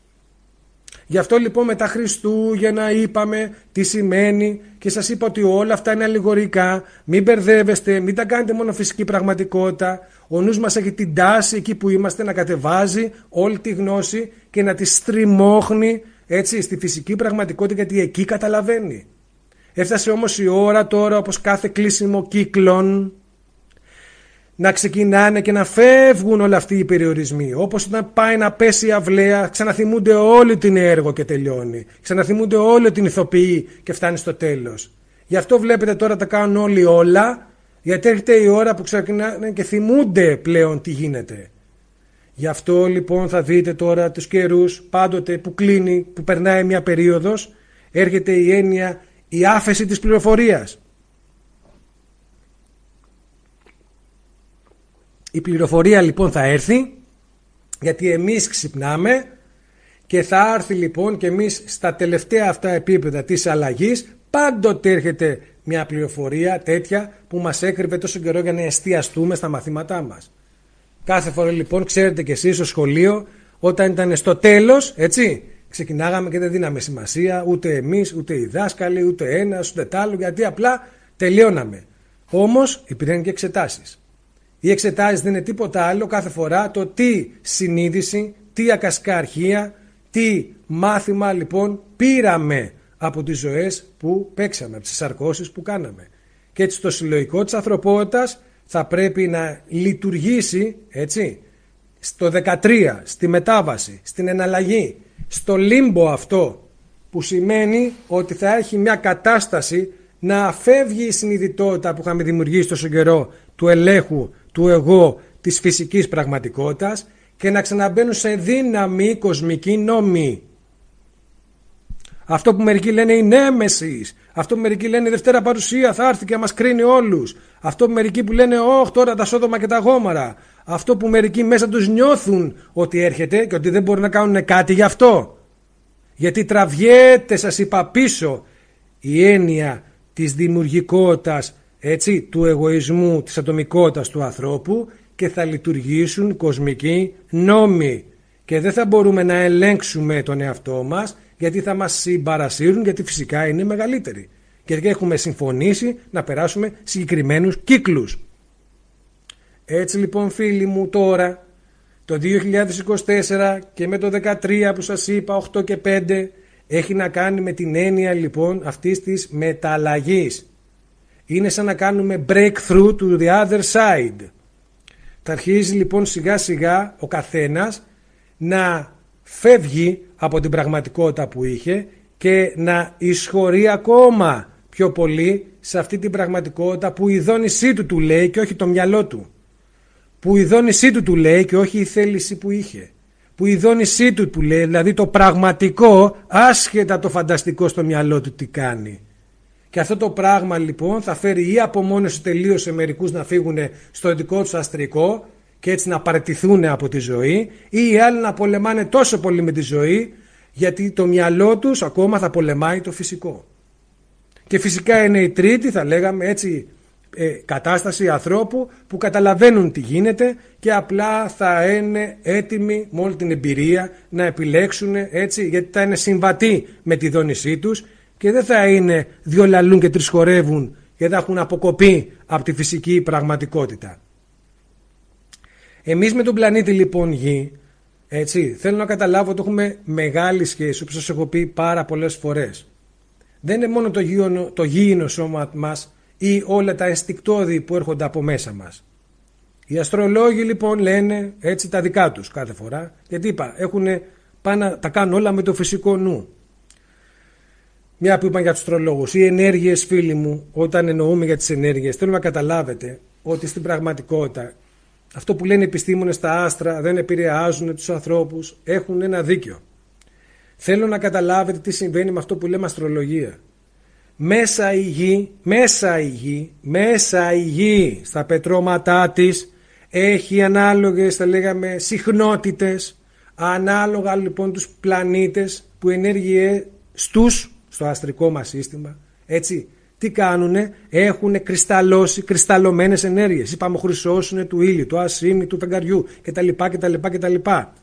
Γι' αυτό λοιπόν μετά Χριστούγεννα είπαμε τι σημαίνει και σας είπα ότι όλα αυτά είναι αλληγορικά, μην μπερδεύεστε, μην τα κάνετε μόνο φυσική πραγματικότητα. Ο νους μας έχει την τάση εκεί που είμαστε να κατεβάζει όλη τη γνώση και να τη στριμώχνει έτσι στη φυσική πραγματικότητα, γιατί εκεί καταλαβαίνει. Έφτασε όμως η ώρα τώρα, όπως κάθε κλείσιμο κύκλων, να ξεκινάνε και να φεύγουν όλα αυτοί οι περιορισμοί. Όπως όταν πάει να πέσει η αυλαία, ξαναθυμούνται όλη την έργο και τελειώνει. Ξαναθυμούνται όλη την ηθοποιή και φτάνει στο τέλος. Γι' αυτό βλέπετε τώρα τα κάνουν όλοι όλα, γιατί έρχεται η ώρα που ξεκινάνε και θυμούνται πλέον τι γίνεται. Γι' αυτό λοιπόν θα δείτε τώρα τους καιρούς, πάντοτε που κλείνει, που περνάει μια περίοδος, έρχεται η έννοια, η άφεση της πληροφορίας. Η πληροφορία λοιπόν θα έρθει, γιατί εμείς ξυπνάμε και θα έρθει λοιπόν και εμείς στα τελευταία αυτά επίπεδα της αλλαγής, πάντοτε έρχεται μια πληροφορία τέτοια που μας έκρυβε τόσο καιρό για να εστιαστούμε στα μαθήματά μας. Κάθε φορά λοιπόν, ξέρετε και εσείς στο σχολείο, όταν ήταν στο τέλος, έτσι, ξεκινάγαμε και δεν δίναμε σημασία ούτε εμείς, ούτε οι δάσκαλοι, ούτε ένας, ούτε τ' άλλο, γιατί απλά τελειώναμε. Όμως υπήρχαν και εξετάσεις. Οι εξετάσεις δεν είναι τίποτα άλλο κάθε φορά το τι συνείδηση, τι ακασικά αρχεία, τι μάθημα λοιπόν πήραμε από τις ζωές που παίξαμε, από τις σαρκώσεις που κάναμε. Και έτσι το συλλογικό της ανθρωπότητας θα πρέπει να λειτουργήσει έτσι, στο δεκατρία, στη μετάβαση, στην εναλλαγή, στο λίμπο αυτό, που σημαίνει ότι θα έχει μια κατάσταση να φεύγει η συνειδητότητα που είχαμε δημιουργήσει τόσο καιρό του ελέγχου, του εγώ, της φυσικής πραγματικότητας και να ξαναμπαίνουν σε δύναμη κοσμική νόμη. Αυτό που μερικοί λένε η νέμεσης, αυτό που μερικοί λένε η Δευτέρα Παρουσία θα έρθει και μας κρίνει όλους, αυτό που μερικοί που λένε όχ τώρα τα Σόδομα και τα Γόμορα, αυτό που μερικοί μέσα τους νιώθουν ότι έρχεται και ότι δεν μπορούν να κάνουν κάτι γι' αυτό. Γιατί τραβιέται, σας είπα, πίσω η έννοια της δημιουργικότητας έτσι, του εγωισμού, της ατομικότητας του ανθρώπου και θα λειτουργήσουν κοσμικοί νόμοι. Και δεν θα μπορούμε να ελέγξουμε τον εαυτό μας γιατί θα μας συμπαρασύρουν, γιατί φυσικά είναι μεγαλύτεροι. Και έχουμε συμφωνήσει να περάσουμε συγκεκριμένους κύκλους. Έτσι λοιπόν φίλοι μου τώρα, το δύο χιλιάδες είκοσι τέσσερα και με το δεκατρία που σας είπα, οκτώ και πέντε, έχει να κάνει με την έννοια λοιπόν αυτής της μεταλλαγής. Είναι σαν να κάνουμε breakthrough to the other side. Θα αρχίζει λοιπόν σιγά σιγά ο καθένας να φεύγει από την πραγματικότητα που είχε και να εισχωρεί ακόμα πιο πολύ σε αυτή την πραγματικότητα που η δόνησή του του λέει και όχι το μυαλό του. Που η δόνησή του του λέει και όχι η θέληση που είχε. Που η δόνησή του που λέει, δηλαδή το πραγματικό, άσχετα το φανταστικό στο μυαλό του τι κάνει. Και αυτό το πράγμα λοιπόν θα φέρει ή απομόνωση τελείως σε μερικούς να φύγουν στο δικό τους αστρικό και έτσι να παραιτηθούν από τη ζωή, ή οι άλλοι να πολεμάνε τόσο πολύ με τη ζωή γιατί το μυαλό τους ακόμα θα πολεμάει το φυσικό. Και φυσικά είναι η τρίτη, θα λέγαμε έτσι, ε, κατάσταση ανθρώπου που καταλαβαίνουν τι γίνεται και απλά θα είναι έτοιμοι με όλη την εμπειρία να επιλέξουν έτσι, γιατί θα είναι συμβατοί με τη δόνησή τους και δεν θα είναι δυο λαλούν και τρεις χορεύουν και θα έχουν αποκοπεί από τη φυσική πραγματικότητα. Εμείς με τον πλανήτη λοιπόν Γη, έτσι, θέλω να καταλάβω ότι έχουμε μεγάλη σχέση, όπως σας έχω πει πάρα πολλές φορές. Δεν είναι μόνο το γήινο, το γήινο σώμα μας ή όλα τα ενστικτώδη που έρχονται από μέσα μας. Οι αστρολόγοι λοιπόν λένε έτσι τα δικά τους κάθε φορά, γιατί είπα, έχουν, πάνε, τα κάνουν όλα με το φυσικό νου. Μια που είπαν για τους αστρολόγους, οι ενέργειες φίλοι μου, όταν εννοούμε για τις ενέργειες, θέλω να καταλάβετε ότι στην πραγματικότητα αυτό που λένε οι επιστήμονες στα άστρα δεν επηρεάζουν τους ανθρώπους, έχουν ένα δίκιο. Θέλω να καταλάβετε τι συμβαίνει με αυτό που λέμε αστρολογία. Μέσα η γη, μέσα η γη, μέσα η γη στα πετρώματά της έχει ανάλογες, θα λέγαμε, συχνότητες, ανάλογα λοιπόν τους πλανήτες που ενέργειε στους, στο αστρικό μας σύστημα, έτσι, τι κάνουνε, έχουν κρυσταλλώσει, κρυσταλλωμένες ενέργειες. Είπαμε ο χρυσός είναι του ήλιου, το ασύ είναι του φεγγαριού κτλ. κτλ, κτλ.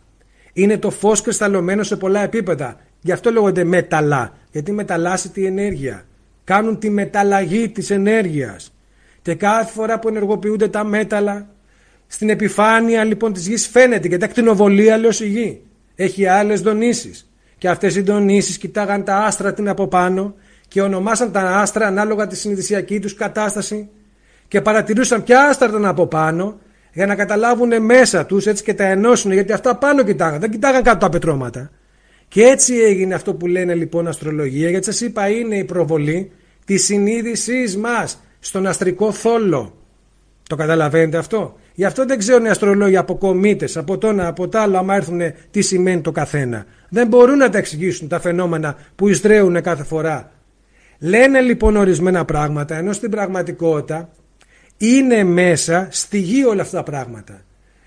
Είναι το φως κρυσταλλωμένο σε πολλά επίπεδα. Γι' αυτό λέγονται μεταλλά, γιατί μεταλλάσσει τη ενέργεια. Κάνουν τη μεταλλαγή της ενέργειας. Και κάθε φορά που ενεργοποιούνται τα μέταλλα, στην επιφάνεια λοιπόν της γης φαίνεται, γιατί ακτινοβολία λέει η γη. Έχει άλλες δονήσεις. Και αυτές οι δονήσεις κοιτάγαν τα άστρα την από πάνω και ονομάσαν τα άστρα ανάλογα τη συνειδησιακή τους κατάσταση και παρατηρούσαν ποια άστρα ήταν από πάνω για να καταλάβουν μέσα τους έτσι και τα ενώσουν, γιατί αυτά πάνω κοιτάγαν, δεν κοιτάγαν κάτω τα πετρώματα. Και έτσι έγινε αυτό που λένε λοιπόν αστρολογία, γιατί σας είπα είναι η προβολή της συνείδησής μας στον αστρικό θόλο. Το καταλαβαίνετε αυτό? Γι' αυτό δεν ξέρουν οι αστρολόγοι από κομήτες, από το ένα, από το άλλο, άμα έρθουν τι σημαίνει το καθένα. Δεν μπορούν να τα εξηγήσουν τα φαινόμενα που ειστρέουν κάθε φορά. Λένε λοιπόν ορισμένα πράγματα, ενώ στην πραγματικότητα είναι μέσα στη γη όλα αυτά τα πράγματα.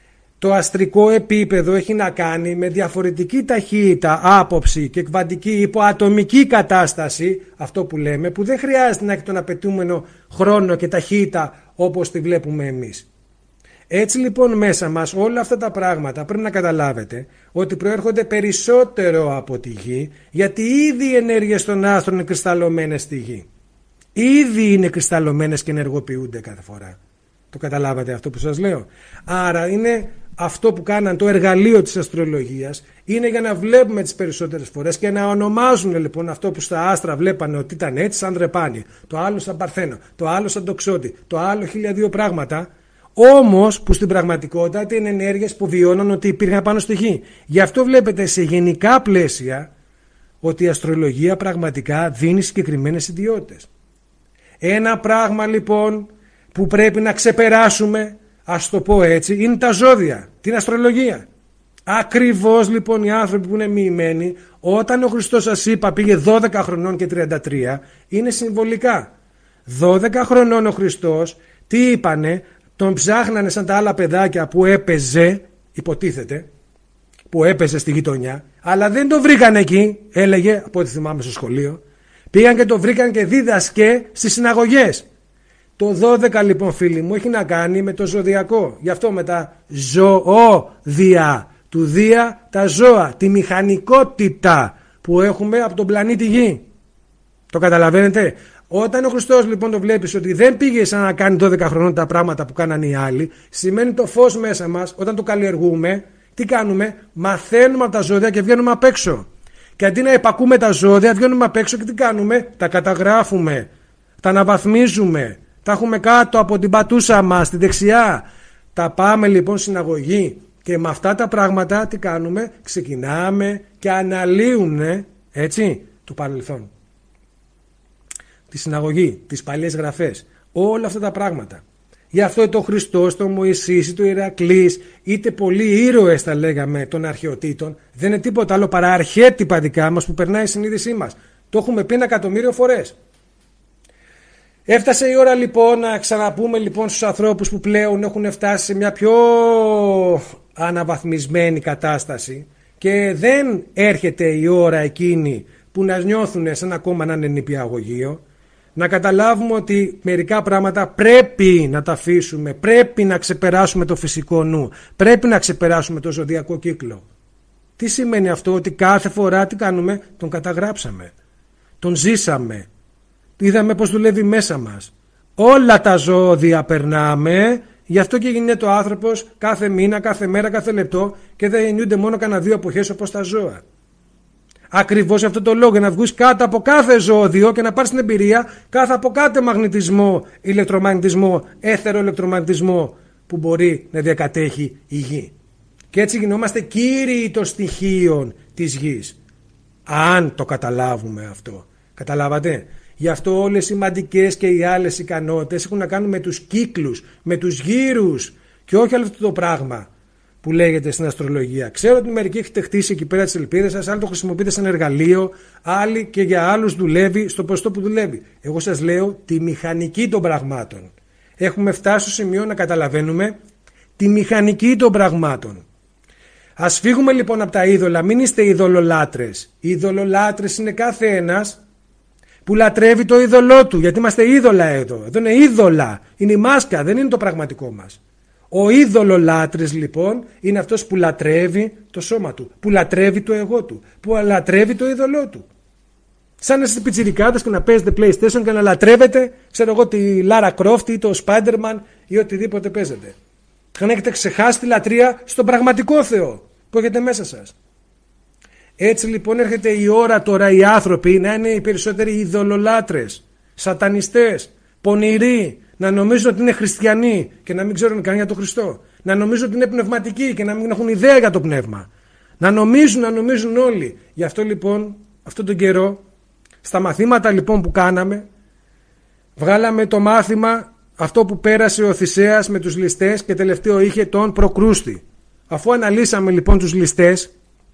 Το αστρικό επίπεδο έχει να κάνει με διαφορετική ταχύτητα, άποψη και κβαντική υποατομική κατάσταση, αυτό που λέμε, που δεν χρειάζεται να έχει τον απαιτούμενο χρόνο και ταχύτητα όπως τη βλέπουμε εμείς. Έτσι λοιπόν μέσα μας όλα αυτά τα πράγματα πρέπει να καταλάβετε ότι προέρχονται περισσότερο από τη γη, γιατί ήδη οι ενέργειες των άστρων είναι κρυσταλλωμένες στη γη. Ήδη είναι κρυσταλλωμένες και ενεργοποιούνται κάθε φορά. Το καταλάβατε αυτό που σας λέω? Άρα είναι αυτό που κάναν το εργαλείο της αστρολογίας, είναι για να βλέπουμε τις περισσότερες φορές και να ονομάζουν λοιπόν αυτό που στα άστρα βλέπανε ότι ήταν έτσι σαν Δρεπάνη, το άλλο σαν Παρθένο, το άλλο σαν Τοξότη, το άλλο χίλια δύο πράγματα. Όμως που στην πραγματικότητα είναι ενέργειες που βιώναν ότι υπήρχαν πάνω στη γη. Γι' αυτό βλέπετε σε γενικά πλαίσια ότι η αστρολογία πραγματικά δίνει συγκεκριμένες ιδιότητες. Ένα πράγμα λοιπόν που πρέπει να ξεπεράσουμε, ας το πω έτσι, είναι τα ζώδια, την αστρολογία. Ακριβώς λοιπόν οι άνθρωποι που είναι μοιημένοι, όταν ο Χριστός σας είπα πήγε δώδεκα χρονών και τριάντα τρία, είναι συμβολικά. δώδεκα χρονών ο Χριστός, τι είπανε? Τον ψάχνανε σαν τα άλλα παιδάκια που έπαιζε, υποτίθεται, που έπαιζε στη γειτονιά, αλλά δεν το βρήκαν εκεί, έλεγε, από ό,τι θυμάμαι στο σχολείο. Πήγαν και το βρήκαν και δίδασκε στις συναγωγές. Το δώδεκα λοιπόν φίλοι μου έχει να κάνει με το ζωδιακό. Γι' αυτό με τα ζωώδια, του δία τα ζώα, τη μηχανικότητα που έχουμε από τον πλανήτη Γη. Το καταλαβαίνετε? Όταν ο Χριστός λοιπόν το βλέπεις ότι δεν πήγε σαν να κάνει δώδεκα χρονών τα πράγματα που κάνανε οι άλλοι, σημαίνει το φως μέσα μας, όταν το καλλιεργούμε, τι κάνουμε? Μαθαίνουμε από τα ζώδια και βγαίνουμε απ' έξω. Και αντί να υπακούμε τα ζώδια, βγαίνουμε απ' έξω και τι κάνουμε? Τα καταγράφουμε, τα αναβαθμίζουμε, τα έχουμε κάτω από την πατούσα μας, τη δεξιά. Τα πάμε λοιπόν συναγωγή και με αυτά τα πράγματα τι κάνουμε? Ξεκινάμε και αναλύουμε, έτσι, το παρελθόν. Τη συναγωγή, τις παλιές γραφές, όλα αυτά τα πράγματα. Γι' αυτό το Χριστός, το Μωυσής, το Ηρακλής, είτε πολλοί ήρωες τα λέγαμε των αρχαιοτήτων, δεν είναι τίποτα άλλο παρά αρχέτυπα δικά μας που περνάει η συνείδησή μας. Το έχουμε πει ένα εκατομμύριο φορές. Έφτασε η ώρα λοιπόν να ξαναπούμε λοιπόν στους ανθρώπους που πλέον έχουν φτάσει σε μια πιο αναβαθμισμένη κατάσταση και δεν έρχεται η ώρα εκείνη που να νιώθουν σαν ακόμα να είναι νηπιαγωγείο, να καταλάβουμε ότι μερικά πράγματα πρέπει να τα αφήσουμε, πρέπει να ξεπεράσουμε το φυσικό νου, πρέπει να ξεπεράσουμε το ζωδιακό κύκλο. Τι σημαίνει αυτό? Ότι κάθε φορά τι κάνουμε? Τον καταγράψαμε, τον ζήσαμε, είδαμε πως δουλεύει μέσα μας. Όλα τα ζώδια περνάμε, γι' αυτό και γίνεται ο άνθρωπος κάθε μήνα, κάθε μέρα, κάθε λεπτό και δεν γεννιούνται μόνο κανένα δύο εποχές όπως τα ζώα. Ακριβώς αυτό το λόγο, να βγεις κάτω από κάθε ζώδιο και να πάρεις την εμπειρία κάθε από κάθε μαγνητισμό, ηλεκτρομαγνητισμό, έθερο ηλεκτρομαγνητισμό που μπορεί να διακατέχει η Γη. Και έτσι γινόμαστε κύριοι των στοιχείων της Γης. Αν το καταλάβουμε αυτό. Καταλάβατε? Γι' αυτό όλες οι σημαντικές και οι άλλες ικανότητες έχουν να κάνουν με τους κύκλους, με τους γύρους και όχι άλλο αυτό το πράγμα που λέγεται στην αστρολογία. Ξέρω ότι μερικοί έχετε χτίσει εκεί πέρα τις ελπίδες σας, άλλοι το χρησιμοποιείτε σαν εργαλείο, άλλοι και για άλλους δουλεύει στο ποσοστό που δουλεύει. Εγώ σας λέω τη μηχανική των πραγμάτων. Έχουμε φτάσει στο σημείο να καταλαβαίνουμε τη μηχανική των πραγμάτων. Ας φύγουμε λοιπόν από τα είδωλα, μην είστε ειδωλολάτρες. Οι ειδωλολάτρες είναι κάθε ένας που λατρεύει το είδωλό του, γιατί είμαστε είδωλα εδώ. Εδώ είναι είδωλα, είναι η μάσκα, δεν είναι το πραγματικό μας. Ο είδωλολάτρης λοιπόν είναι αυτός που λατρεύει το σώμα του, που λατρεύει το εγώ του, που λατρεύει το είδωλό του. Σαν να είστε πιτσιρικάδες και να παίζετε PlayStation και να λατρεύετε, ξέρω εγώ, τη Lara Croft ή το Spider-Man ή οτιδήποτε παίζετε. Και να έχετε ξεχάσει τη λατρεία στον πραγματικό Θεό που έχετε μέσα σας. Έτσι λοιπόν έρχεται η ώρα τώρα οι άνθρωποι να είναι οι περισσότεροι ειδωλολάτρες, σατανιστές, πονηροί, να νομίζουν ότι είναι χριστιανοί και να μην ξέρουν καν για τον Χριστό. Να νομίζουν ότι είναι πνευματικοί και να μην έχουν ιδέα για το πνεύμα. Να νομίζουν, να νομίζουν όλοι. Γι' αυτό λοιπόν, αυτόν τον καιρό, στα μαθήματα λοιπόν που κάναμε, βγάλαμε το μάθημα αυτό που πέρασε ο Θησέας με τους ληστές και τελευταίο είχε τον Προκρούστη. Αφού αναλύσαμε λοιπόν τους ληστές,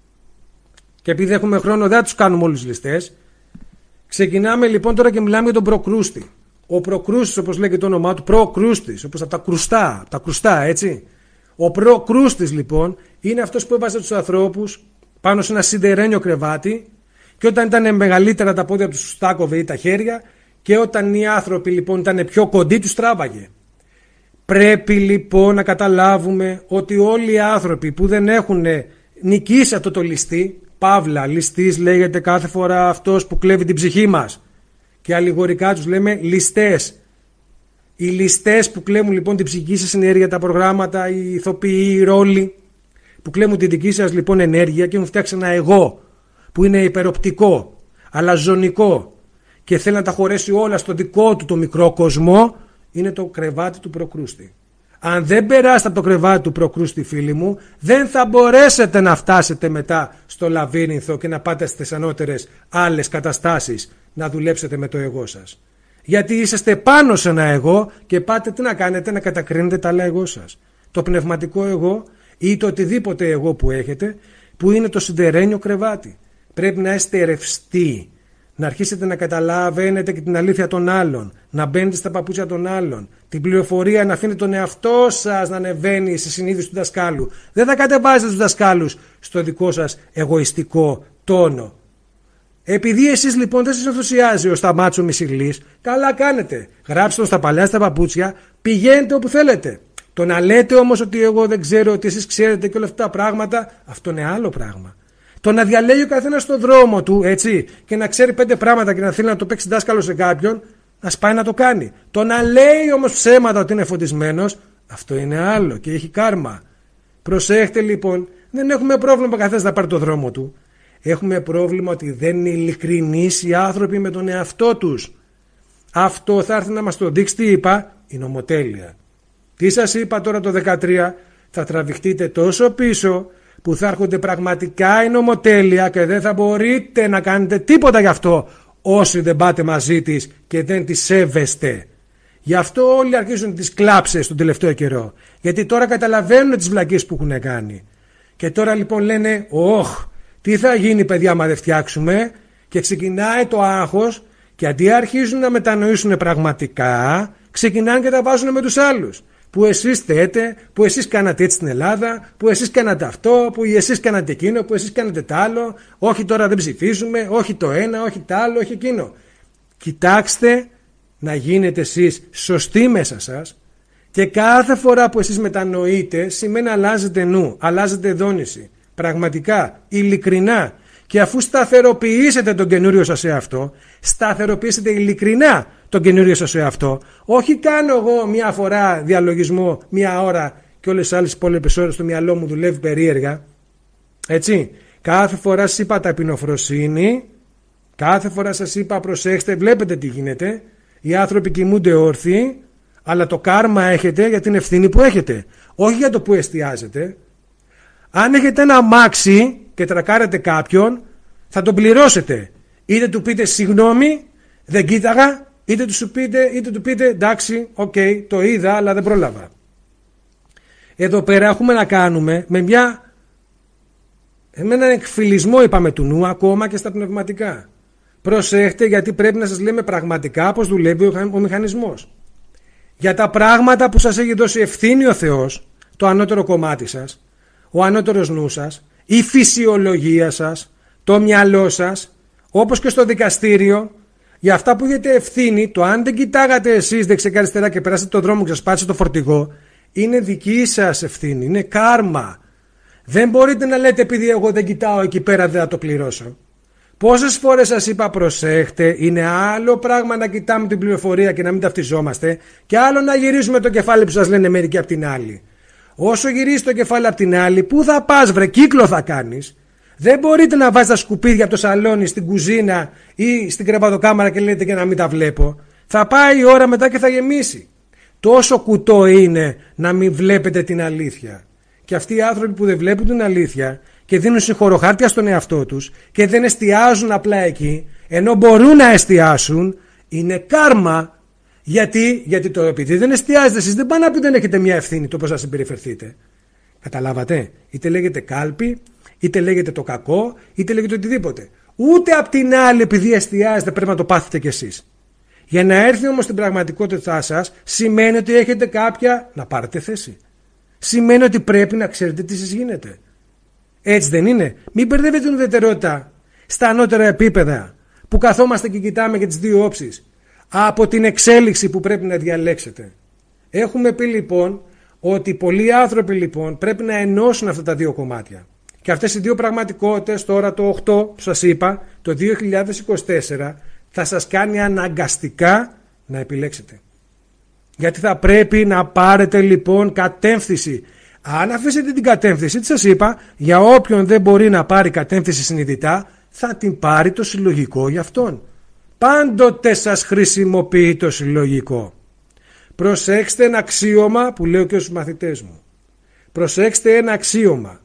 και επειδή έχουμε χρόνο δεν τους κάνουμε όλους τους ληστές, ξεκινάμε λοιπόν τώρα και μιλάμε για τον Προκρούστη. Ο Προκρούστης, όπως λέγεται το όνομά του, Προκρούστης, όπως από τα κρουστά, από τα κρουστά, έτσι. Ο Προκρούστης λοιπόν είναι αυτός που έβαζε τους ανθρώπους πάνω σε ένα σιδερένιο κρεβάτι και όταν ήταν μεγαλύτερα τα πόδια τους στάκοβε ή τα χέρια και όταν οι άνθρωποι λοιπόν ήταν πιο κοντοί τους τράβαγε. Πρέπει λοιπόν να καταλάβουμε ότι όλοι οι άνθρωποι που δεν έχουν νικήσει αυτό το ληστή, παύλα, ληστής λέγεται κάθε φορά αυτός που κλέβει την ψυχή μας. Και αλληγορικά τους λέμε ληστές. Οι ληστές που κλέβουν λοιπόν την ψυχική σας ενέργεια, τα προγράμματα, οι ηθοποιοί, οι ρόλοι, που κλέβουν την δική σας λοιπόν ενέργεια και έχουν φτιάξει ένα εγώ που είναι υπεροπτικό, αλαζονικό και θέλει να τα χωρέσει όλα στο δικό του το μικρό κοσμό, είναι το κρεβάτι του Προκρούστη. Αν δεν περάσετε από το κρεβάτι του Προκρούστη, φίλοι μου, δεν θα μπορέσετε να φτάσετε μετά στο λαβύρινθο και να πάτε στις ανώτερες άλλες καταστάσεις να δουλέψετε με το εγώ σας. Γιατί είσαστε πάνω σε ένα εγώ και πάτε τι να κάνετε, να κατακρίνετε τα άλλα εγώ σας. Το πνευματικό εγώ ή το οτιδήποτε εγώ που έχετε, που είναι το σιδερένιο κρεβάτι. Πρέπει να είστε ρευστοί, να αρχίσετε να καταλαβαίνετε και την αλήθεια των άλλων, να μπαίνετε στα παπούτσια των άλλων, την πληροφορία να αφήνετε τον εαυτό σας να ανεβαίνει στη συνείδηση του δασκάλου. Δεν θα κατεβάζετε τους δασκάλους στο δικό σας εγωιστικό τόνο. Επειδή εσείς λοιπόν δεν σας ενθουσιάζει ο Σταμάτσο Μισηλής, καλά κάνετε. Γράψτε τον στα παλιά στα παπούτσια, πηγαίνετε όπου θέλετε. Το να λέτε όμως ότι εγώ δεν ξέρω, ότι εσείς ξέρετε και όλα αυτά τα πράγματα, αυτό είναι άλλο πράγμα. Το να διαλέγει ο καθένας στον δρόμο του, έτσι, και να ξέρει πέντε πράγματα και να θέλει να το παίξει δάσκαλο σε κάποιον, να πάει να το κάνει. Το να λέει όμως ψέματα ότι είναι φωτισμένος, αυτό είναι άλλο και έχει κάρμα. Προσέχτε λοιπόν, δεν έχουμε πρόβλημα ο καθένας να πάρει το δρόμο του. Έχουμε πρόβλημα ότι δεν είναι ειλικρινείς οι άνθρωποι με τον εαυτό τους. Αυτό θα έρθει να μας το δείξει, τι είπα, η νομοτέλεια. Τι σας είπα τώρα το δεκατρία, θα τραβηχτείτε τόσο πίσω που θα έρχονται πραγματικά η νομοτέλεια και δεν θα μπορείτε να κάνετε τίποτα γι' αυτό όσοι δεν πάτε μαζί της και δεν τη σέβεστε. Γι' αυτό όλοι αρχίζουν τις κλάψες τον τελευταίο καιρό. Γιατί τώρα καταλαβαίνουν τις βλακίες που έχουν κάνει. Και τώρα λοιπόν λένε, όχ, τι θα γίνει παιδιά άμα δεν φτιάξουμε, και ξεκινάει το άγχος και αντί αρχίζουν να μετανοήσουν πραγματικά, ξεκινάνε και τα βάζουν με τους άλλους. Που εσείς θέτε, που εσείς κάνατε έτσι στην Ελλάδα, που εσείς κάνατε αυτό, που εσείς κάνατε εκείνο, που εσείς κάνατε τ' άλλο, όχι τώρα δεν ψηφίζουμε, όχι το ένα, όχι τ' άλλο, όχι εκείνο. Κοιτάξτε να γίνετε εσείς σωστοί μέσα σας και κάθε φορά που εσείς μετανοείτε σημαίνει αλλάζετε νου, αλλάζετε δόνηση. Πραγματικά, ειλικρινά. Και αφού σταθεροποιήσετε τον καινούριο σας εαυτό, σταθεροποιήσετε ειλικρινά τον καινούριο σας εαυτό. Όχι κάνω εγώ μια φορά διαλογισμό, μια ώρα και όλες τις άλλες υπόλοιπες ώρες στο μυαλό μου δουλεύει περίεργα. Έτσι. Κάθε φορά σας είπα ταπεινοφροσύνη, κάθε φορά σας είπα προσέξτε, βλέπετε τι γίνεται. Οι άνθρωποι κοιμούνται όρθιοι, αλλά το κάρμα έχετε για την ευθύνη που έχετε. Όχι για το που εστιάζετε. Αν έχετε ένα αμάξι και τρακάρετε κάποιον, θα τον πληρώσετε. Είτε του πείτε συγγνώμη, δεν κοίταγα, είτε του, σου πείτε, είτε του πείτε εντάξει, οκ, okay, το είδα, αλλά δεν πρόλαβα. Εδώ πέρα έχουμε να κάνουμε με, μια, με έναν εκφυλισμό, είπαμε, του νου, ακόμα και στα πνευματικά. Προσέχτε, γιατί πρέπει να σας λέμε πραγματικά πώς δουλεύει ο, ο μηχανισμός. Για τα πράγματα που σας έχει δώσει ευθύνη ο Θεός, το ανώτερο κομμάτι σας, ο ανώτερος νου σας, η φυσιολογία σας, το μυαλό σας, όπως και στο δικαστήριο, για αυτά που έχετε ευθύνη, το αν δεν κοιτάγατε εσείς δεξιά και αριστερά και περάσετε τον δρόμο και σας πάτησε το φορτηγό, είναι δική σας ευθύνη, είναι κάρμα. Δεν μπορείτε να λέτε επειδή εγώ δεν κοιτάω εκεί πέρα δεν θα το πληρώσω. Πόσες φορές σας είπα προσέχτε, είναι άλλο πράγμα να κοιτάμε την πληροφορία και να μην ταυτιζόμαστε και άλλο να γυρίζουμε το κεφάλι που σας λένε μερικοί απ' την άλλη. Όσο γυρίζεις το κεφάλι απ' την άλλη, πού θα πας βρε, κύκλο θα κάνεις. Δεν μπορείτε να βάζετε τα σκουπίδια από το σαλόνι στην κουζίνα ή στην κρεβατοκάμαρα και λέτε και να μην τα βλέπω. Θα πάει η ώρα μετά και θα γεμίσει. Τόσο κουτό είναι να μην βλέπετε την αλήθεια. Και αυτοί οι άνθρωποι που δεν βλέπουν την αλήθεια και δίνουν συγχωροχάρτια στον εαυτό τους και δεν εστιάζουν απλά εκεί, ενώ μπορούν να εστιάσουν, είναι κάρμα. Γιατί, γιατί το επειδή δεν εστιάζετε εσείς δεν πάνε να πει δεν έχετε μια ευθύνη το πώς θα συμπεριφερθείτε. Καταλάβατε, είτε λέγεται κάλπη, είτε λέγεται το κακό, είτε λέγεται οτιδήποτε. Ούτε απ' την άλλη επειδή εστιάζετε πρέπει να το πάθετε κι εσείς. Για να έρθει όμως στην πραγματικότητά σας σημαίνει ότι έχετε κάποια να πάρετε θέση. Σημαίνει ότι πρέπει να ξέρετε τι σας γίνεται. Έτσι δεν είναι? Μην μπερδεύετε την ουδετερότητα στα ανώτερα επίπεδα που καθόμαστε και κοιτάμε και τις δύο όψεις από την εξέλιξη που πρέπει να διαλέξετε. Έχουμε πει λοιπόν ότι πολλοί άνθρωποι λοιπόν πρέπει να ενώσουν αυτά τα δύο κομμάτια. Και αυτές οι δύο πραγματικότητες τώρα το οκτώ που σας είπα, το δύο χιλιάδες είκοσι τέσσερα θα σας κάνει αναγκαστικά να επιλέξετε. Γιατί θα πρέπει να πάρετε λοιπόν κατεύθυνση. Αν αφήσετε την κατεύθυνση, τι σας είπα, για όποιον δεν μπορεί να πάρει κατεύθυνση συνειδητά, θα την πάρει το συλλογικό για αυτόν. Πάντοτε σας χρησιμοποιεί το συλλογικό. Προσέξτε ένα αξίωμα που λέω και στους μαθητές μου. Προσέξτε ένα αξίωμα.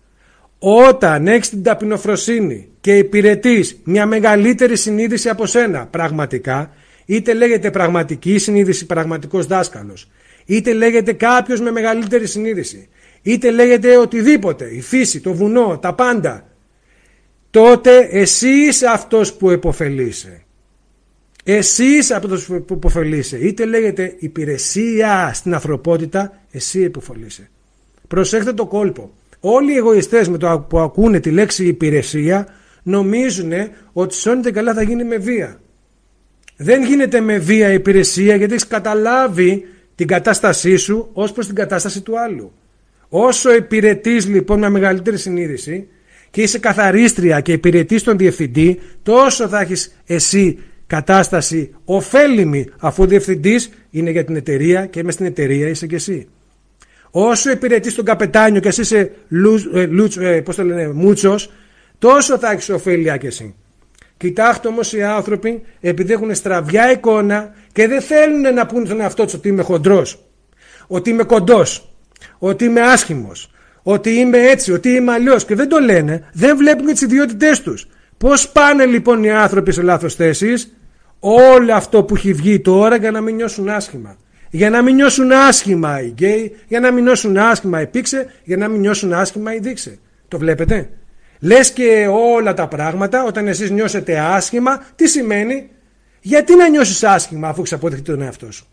Όταν έχεις την ταπεινοφροσύνη και υπηρετείς μια μεγαλύτερη συνείδηση από σένα πραγματικά, είτε λέγεται πραγματική συνείδηση, πραγματικός δάσκαλος, είτε λέγεται κάποιος με μεγαλύτερη συνείδηση, είτε λέγεται οτιδήποτε, η φύση, το βουνό, τα πάντα, τότε εσύ είσαι αυτός που επωφελείσαι. Εσύ είσαι αυτός που επωφελείσαι. Είτε λέγεται υπηρεσία στην ανθρωπότητα, εσύ επωφελείσαι. Προσέχτε το κόλπο. Όλοι οι εγωιστές με το που ακούνε τη λέξη υπηρεσία νομίζουν ότι σώνεται καλά θα γίνει με βία. Δεν γίνεται με βία η υπηρεσία, γιατί έχεις καταλάβει την κατάστασή σου ως προς την κατάσταση του άλλου. Όσο υπηρετείς λοιπόν με μεγαλύτερη συνείδηση και είσαι καθαρίστρια και υπηρετείς τον διευθυντή, τόσο θα έχεις εσύ κατάσταση ωφέλιμη, αφού ο διευθυντής είναι για την εταιρεία και μες στην εταιρεία είσαι και εσύ. Όσο υπηρετείς τον καπετάνιο και εσύ είσαι λους, ε, λους, ε, πώς το λένε, μούτσος, τόσο θα έχεις ωφέλεια και εσύ. Κοιτάξτε όμως οι άνθρωποι, επειδή έχουν στραβιά εικόνα και δεν θέλουν να πούνε τον εαυτό τους ότι είμαι χοντρός, ότι είμαι κοντός, ότι είμαι άσχημος, ότι είμαι έτσι, ότι είμαι αλλιώς, και δεν το λένε, δεν βλέπουν τις ιδιότητές τους. Πώς πάνε λοιπόν οι άνθρωποι σε λάθος θέσεις? Όλο αυτό που έχει βγει τώρα για να μην νιώσουν άσχημα. Για να μην νιώσουν άσχημα οι γκέι, για να μην νιώσουν άσχημα οι πίξε, για να μην νιώσουν άσχημα οι δείξε. Το βλέπετε? Λες και όλα τα πράγματα όταν εσείς νιώσετε άσχημα, τι σημαίνει? Γιατί να νιώσεις άσχημα αφού έχεις αποδεχτεί τον εαυτό σου?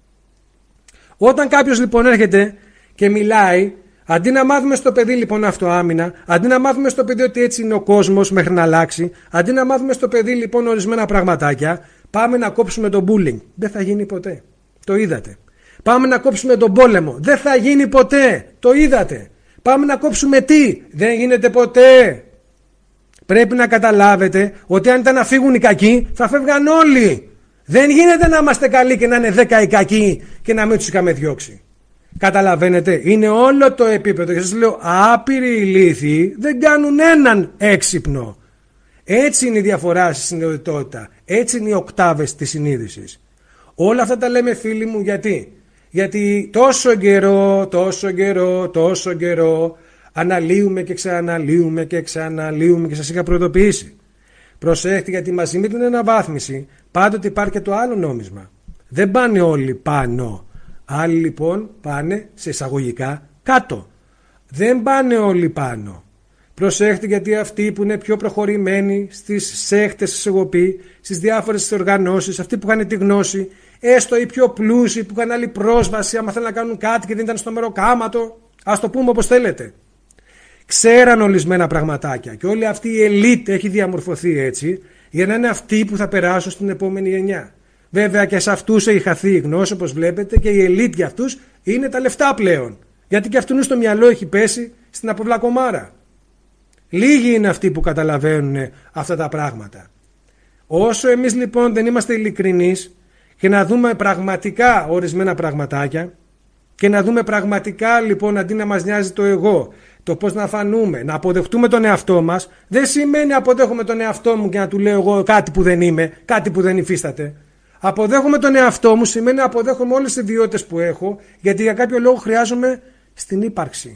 Όταν κάποιος λοιπόν έρχεται και μιλάει, αντί να μάθουμε στο παιδί λοιπόν αυτοάμυνα, αντί να μάθουμε στο παιδί ότι έτσι είναι ο κόσμος μέχρι να αλλάξει, αντί να μάθουμε στο παιδί λοιπόν ορισμένα πραγματάκια, πάμε να κόψουμε το bullying. Δεν θα γίνει ποτέ. Το είδατε. Πάμε να κόψουμε τον πόλεμο. Δεν θα γίνει ποτέ. Το είδατε. Πάμε να κόψουμε τι? Δεν γίνεται ποτέ. Πρέπει να καταλάβετε ότι αν ήταν να φύγουν οι κακοί, θα φεύγαν όλοι. Δεν γίνεται να είμαστε καλοί και να είναι δέκα οι κακοί και να μην τους είχαμε διώξει. Καταλαβαίνετε, είναι όλο το επίπεδο. Και σας λέω, άπειροι ηλίθιοι δεν κάνουν έναν έξυπνο. Έτσι είναι η διαφορά στη συνειδητότητα. Έτσι είναι οι οκτάβες της συνείδησης. Όλα αυτά τα λέμε φίλοι μου γιατί. Γιατί τόσο καιρό, τόσο καιρό, τόσο καιρό αναλύουμε και ξαναλύουμε και ξαναλύουμε και σας είχα προειδοποιήσει. Προσέχτε, γιατί μαζί με την αναβάθμιση πάντοτε υπάρχει και το άλλο νόμισμα. Δεν πάνε όλοι πάνω. Άλλοι λοιπόν πάνε σε εισαγωγικά κάτω. Δεν πάνε όλοι πάνω. Προσέχτε, γιατί αυτοί που είναι πιο προχωρημένοι στις σέχτες, στις εγωπή, στις διάφορες οργανώσεις, αυτοί που είχαν τη γνώση, έστω οι πιο πλούσιοι που είχαν άλλη πρόσβαση, άμα θέλουν να κάνουν κάτι και δεν ήταν στο μεροκάματο, ας το πούμε όπως θέλετε, ξέραν ορισμένα πραγματάκια και όλη αυτή η ελίτ έχει διαμορφωθεί έτσι για να είναι αυτοί που θα περάσουν στην επόμενη γενιά. Βέβαια και σε αυτούς έχει χαθεί η γνώση, όπως βλέπετε, και η ελίτ για αυτούς είναι τα λεφτά πλέον. Γιατί και αυτούν στο μυαλό έχει πέσει στην αποβλακομάρα. Λίγοι είναι αυτοί που καταλαβαίνουν αυτά τα πράγματα. Όσο εμείς λοιπόν δεν είμαστε ειλικρινείς και να δούμε πραγματικά ορισμένα πραγματάκια και να δούμε πραγματικά λοιπόν, αντί να μας νοιάζει το εγώ, το πώς να φανούμε, να αποδεχτούμε τον εαυτό μας, δεν σημαίνει αποδέχομαι τον εαυτό μου και να του λέω εγώ κάτι που δεν είμαι, κάτι που δεν υφίσταται. Αποδέχομαι τον εαυτό μου σημαίνει αποδέχομαι όλες τις ιδιότητες που έχω, γιατί για κάποιο λόγο χρειάζομαι στην ύπαρξη.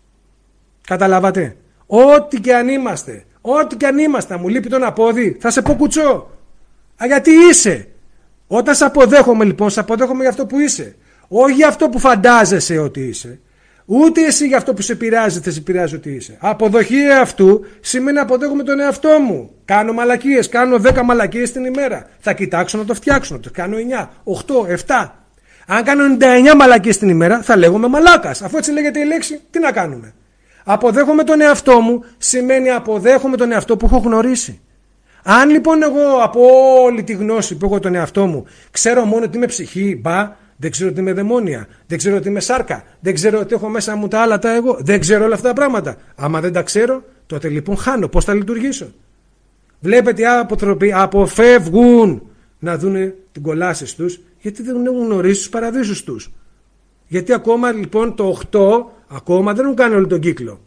Καταλάβατε? Ό,τι και αν είμαστε, ό,τι και αν είμαστε, μου λείπει το ένα πόδι, θα σε πω κουτσό. Α, γιατί είσαι. Όταν σε αποδέχομαι λοιπόν, σε αποδέχομαι για αυτό που είσαι. Όχι για αυτό που φαντάζεσαι ότι είσαι. Ούτε εσύ για αυτό που σε πειράζει, θα σε πειράζει ότι είσαι. Αποδοχή αυτού σημαίνει αποδέχομαι τον εαυτό μου. Κάνω μαλακίες, κάνω δέκα μαλακίες την ημέρα. Θα κοιτάξω να το φτιάξω, να το κάνω εννιά, οκτώ, επτά. Αν κάνω ενενήντα εννιά μαλακίες την ημέρα, θα λέγομαι μαλάκας. Αφού έτσι λέγεται η λέξη, τι να κάνουμε. Αποδέχομαι τον εαυτό μου σημαίνει αποδέχομαι τον εαυτό που έχω γνωρίσει. Αν λοιπόν εγώ από όλη τη γνώση που έχω τον εαυτό μου ξέρω μόνο ότι είμαι ψυχή, μπα, δεν ξέρω ότι είμαι δαιμόνια, δεν ξέρω ότι είμαι σάρκα, δεν ξέρω ότι έχω μέσα μου τα άλλα τα εγώ, δεν ξέρω όλα αυτά τα πράγματα. Άμα δεν τα ξέρω, τότε λοιπόν χάνω. Πώς θα λειτουργήσω? Βλέπετε οι άνθρωποι αποφεύγουν να δουν την κολάσεις τους, γιατί δεν έχουν γνωρίσει τους παραδείσους τους. Γιατί ακόμα λοιπόν το οκτώ ακόμα δεν έχουν κάνει όλο τον κύκλο.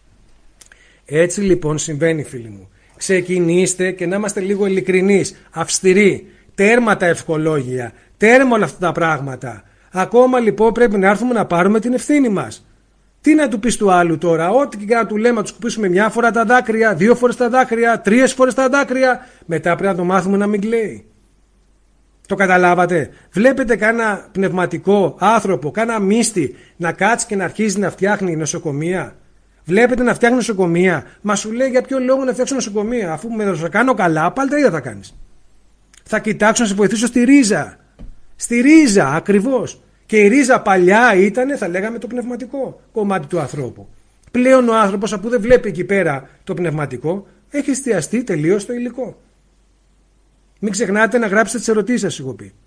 Έτσι λοιπόν συμβαίνει, φίλοι μου. Ξεκινήστε και να είμαστε λίγο ειλικρινείς, αυστηροί, τέρμα τα ευχολόγια, τέρμα όλα αυτά τα πράγματα. Ακόμα λοιπόν πρέπει να έρθουμε να πάρουμε την ευθύνη μας. Τι να του πεις του άλλου τώρα? Ό,τι και να του λέμε, να του σκουπίσουμε μια φορά τα δάκρυα, δύο φορές τα δάκρυα, τρεις φορές τα δάκρυα, μετά πρέπει να το μάθουμε να μην κλαίει. Το καταλάβατε? Βλέπετε κάνα πνευματικό άνθρωπο, κάνα μύστη να κάτσει και να αρχίζει να φτιάχνει νοσοκομεία? Βλέπετε να φτιάχνει νοσοκομεία? Μα σου λέει για ποιο λόγο να φτιάξω νοσοκομεία? Αφού με θα κάνω καλά, πάλι τα ίδια θα κάνεις. Θα κοιτάξω να σε βοηθήσω στη ρίζα. Στη ρίζα ακριβώς. Και η ρίζα παλιά ήταν, θα λέγαμε, το πνευματικό κομμάτι του ανθρώπου. Πλέον ο άνθρωπος, αφού δεν βλέπει εκεί πέρα το πνευματικό, έχει εστιαστεί τελείως στο υλικό. Μην ξεχνάτε να γράψετε τις ερωτήσεις σας, έχω πει.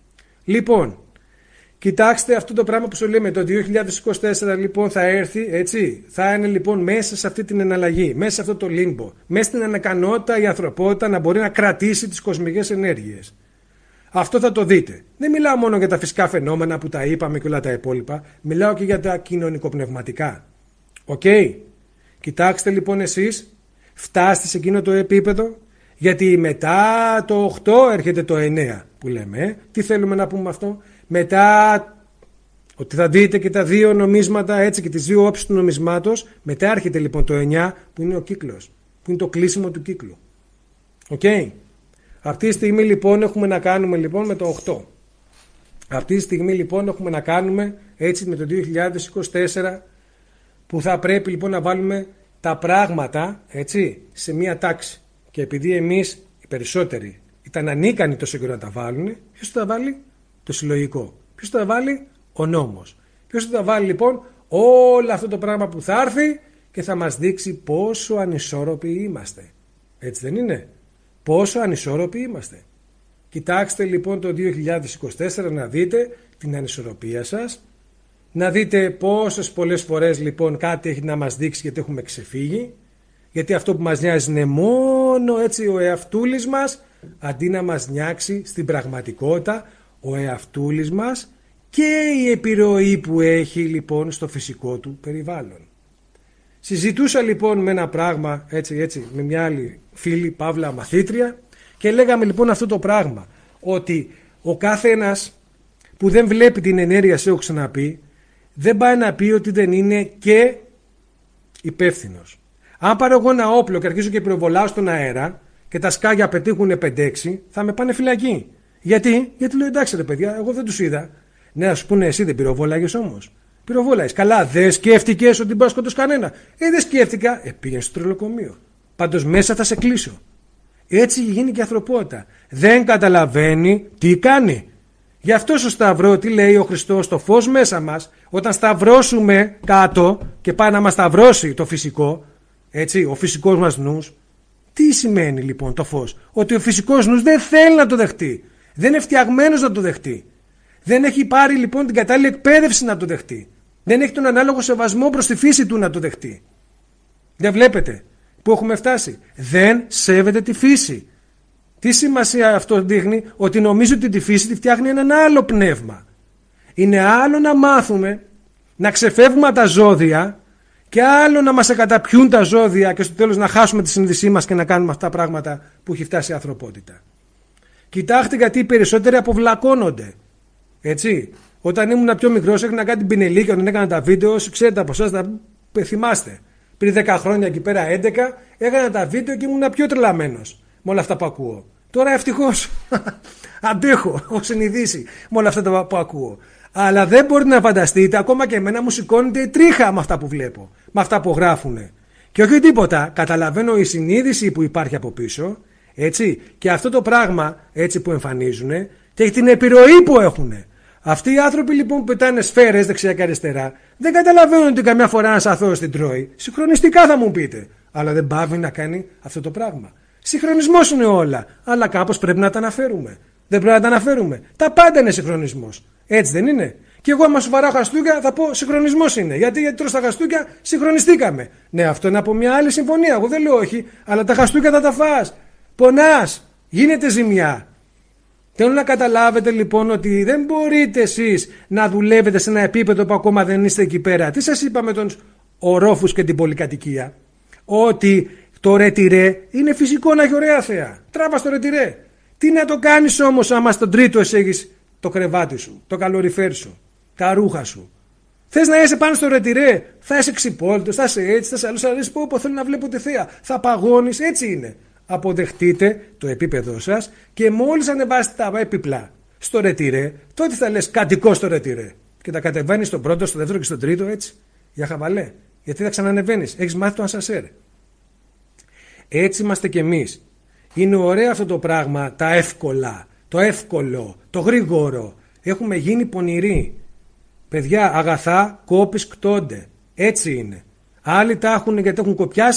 Λοιπόν, κοιτάξτε αυτό το πράγμα που σου λέμε, το δύο χιλιάδες είκοσι τέσσερα λοιπόν θα έρθει, έτσι, θα είναι λοιπόν μέσα σε αυτή την εναλλαγή, μέσα σε αυτό το λίμπο, μέσα στην ανακανότητα η ανθρωπότητα να μπορεί να κρατήσει τις κοσμικές ενέργειες. Αυτό θα το δείτε. Δεν μιλάω μόνο για τα φυσικά φαινόμενα που τα είπαμε και όλα τα υπόλοιπα, μιλάω και για τα κοινωνικοπνευματικά. Οκ. Okay. Κοιτάξτε λοιπόν εσείς, φτάστε σε εκείνο το επίπεδο, γιατί μετά το οκτώ έρχεται το εννέα που λέμε. Ε? Τι θέλουμε να πούμε αυτό? Μετά ότι θα δείτε και τα δύο νομίσματα, έτσι, και τις δύο όψεις του νομισμάτος. Μετά έρχεται λοιπόν το εννέα που είναι ο κύκλος, που είναι το κλείσιμο του κύκλου. Οκ. Okay. Αυτή τη στιγμή λοιπόν έχουμε να κάνουμε λοιπόν με το οκτώ. Αυτή τη στιγμή λοιπόν έχουμε να κάνουμε έτσι με το δύο χιλιάδες είκοσι τέσσερα, που θα πρέπει λοιπόν να βάλουμε τα πράγματα, έτσι, σε μία τάξη. Και επειδή εμείς οι περισσότεροι ήταν ανίκανοι τόσο καιρό να τα βάλουν, ποιος θα τα βάλει? Το συλλογικό. Ποιος θα τα βάλει? Ο νόμος. Ποιος θα τα βάλει λοιπόν? Όλο αυτό το πράγμα που θα έρθει και θα μας δείξει πόσο ανισόρροποι είμαστε. Έτσι δεν είναι? Πόσο ανισόρροποι είμαστε. Κοιτάξτε λοιπόν το δύο χιλιάδες είκοσι τέσσερα να δείτε την ανισορροπία σας, να δείτε πόσες πολλές φορές λοιπόν κάτι έχει να μας δείξει γιατί έχουμε ξεφύγει, γιατί αυτό που μας νοιάζει είναι μόνο έτσι ο εαυτούλης μας, αντί να μας νιάξει στην πραγματικότητα ο εαυτούλης μας και η επιρροή που έχει λοιπόν στο φυσικό του περιβάλλον. Συζητούσα λοιπόν με ένα πράγμα, έτσι, έτσι, με μια άλλη φίλη, παύλα μαθήτρια, και λέγαμε λοιπόν αυτό το πράγμα, ότι ο κάθε ένας που δεν βλέπει την ενέργεια, σε έχω ξαναπεί, δεν πάει να πει ότι δεν είναι και υπεύθυνος. Αν πάρω εγώ ένα όπλο και αρχίζω και πυροβολάω στον αέρα και τα σκάγια πετύχουν πέντε έξι, θα με πάνε φυλακή. Γιατί? Γιατί λέω εντάξει ρε παιδιά, εγώ δεν τους είδα. Ναι, να σου πούνε εσύ δεν πυροβόλαγες όμως. Πυροβόλαγες. Καλά, δεν σκέφτηκες ότι μπορεί να σκοτώσεις κανένα? Ε, δεν σκέφτηκα. Ε, πήγαινε στο τρελοκομείο. Πάντως μέσα θα σε κλείσω. Έτσι γίνει και η ανθρωπότητα. Δεν καταλαβαίνει τι κάνει. Γι' αυτό στο Σταυρό, τι λέει ο Χριστός, το φως μέσα μας, όταν σταυρώσουμε κάτω και πάει να μας σταυρώσει το φυσικό, έτσι, ο φυσικός μας νους, τι σημαίνει λοιπόν το φως? Ότι ο φυσικός νους δεν θέλει να το δεχτεί. Δεν είναι φτιαγμένος να το δεχτεί. Δεν έχει πάρει λοιπόν την κατάλληλη εκπαίδευση να το δεχτεί. Δεν έχει τον ανάλογο σεβασμό προς τη φύση του να το δεχτεί. Δεν βλέπετε που έχουμε φτάσει? Δεν σέβεται τη φύση. Τι σημασία αυτό δείχνει? Ότι νομίζω ότι τη φύση τη φτιάχνει έναν άλλο πνεύμα. Είναι άλλο να μάθουμε να ξεφεύγουμε τα ζώδια και άλλο να μας εκαταπιούν τα ζώδια και στο τέλος να χάσουμε τη συνείδησή μας και να κάνουμε αυτά τα πράγματα που έχει φτάσει η ανθρωπότητα. Κοιτάξτε γιατί οι περισσότεροι αποβλακώνονται. Έτσι. Όταν ήμουν πιο μικρός έκανα κάτι την πινελή και όταν έκανα τα βίντεο, ξέρετε από εσάς τα θυμάστε. Πριν δέκα χρόνια εκεί πέρα, έντεκα, έκανα τα βίντεο και ήμουν πιο τρελαμένος με όλα αυτά που ακούω. Τώρα ευτυχώς αντέχω, έχω συνειδήσει με όλα αυτά που ακούω. Αλλά δεν μπορείτε να φανταστείτε, ακόμα και εμένα μου σηκώνεται η τρίχα με αυτά που βλέπω, με αυτά που γράφουνε. Και όχι τίποτα, καταλαβαίνω η συνείδηση που υπάρχει από πίσω, έτσι, και αυτό το πράγμα έτσι που εμφανίζουν και την επιρροή που έχουν. Αυτοί οι άνθρωποι λοιπόν που πετάνε σφαίρες δεξιά και αριστερά δεν καταλαβαίνουν ότι καμιά φορά ένας αθώος την τρώει. Συγχρονιστικά θα μου πείτε, αλλά δεν πάβει να κάνει αυτό το πράγμα. Συγχρονισμός είναι όλα, αλλά κάπως πρέπει να τα αναφέρουμε. Δεν πρέπει να τα αναφέρουμε. Τα πάντα είναι συγχρονισμός. Έτσι δεν είναι? Και εγώ, άμα σου βαράω χαστούκια, θα πω συγχρονισμός είναι. Γιατί, γιατί τρως τα χαστούκια, συγχρονιστήκαμε. Ναι, αυτό είναι από μια άλλη συμφωνία. Εγώ δεν λέω όχι, αλλά τα χαστούκια θα τα φας. Πονάς, γίνεται ζημιά. Θέλω να καταλάβετε λοιπόν ότι δεν μπορείτε εσείς να δουλεύετε σε ένα επίπεδο που ακόμα δεν είστε εκεί πέρα. Τι σας είπα με τους ορόφους και την πολυκατοικία? Ότι το ρετυρέ είναι φυσικό να έχει ωραία θέα. Τράβα στο ρετυρέ. Τι να το κάνεις όμως άμα στον τρίτο εσύ έχεις το κρεβάτι σου, το καλοριφέρ σου, τα ρούχα σου? Θες να είσαι πάνω στο ρετυρέ, θα είσαι ξυπόλυτος, θα είσαι έτσι, θα είσαι άλλος, θα λες πω πω θέλω να βλέπω τη θέα. Θα παγώνεις, έτσι είναι. Αποδεχτείτε το επίπεδο σας και μόλις ανεβάσετε τα έπιπλα στο ρετυρέ, τότε θα λες κατοικώ στο ρετυρέ. Και τα κατεβαίνεις στον πρώτο, στο δεύτερο και στον τρίτο έτσι. Για χαβαλέ. Γιατί θα ξανανεβαίνεις. Έχεις μάθει το ασανσέρ. Έτσι είμαστε κι εμείς. Είναι ωραίο αυτό το πράγμα, τα εύκολα, το εύκολο, το γρήγορο. Έχουμε γίνει πονηροί. Παιδιά, αγαθά κόπης κτώνται. Έτσι είναι. Άλλοι τα έχουν γιατί έχουν κοπιάσει,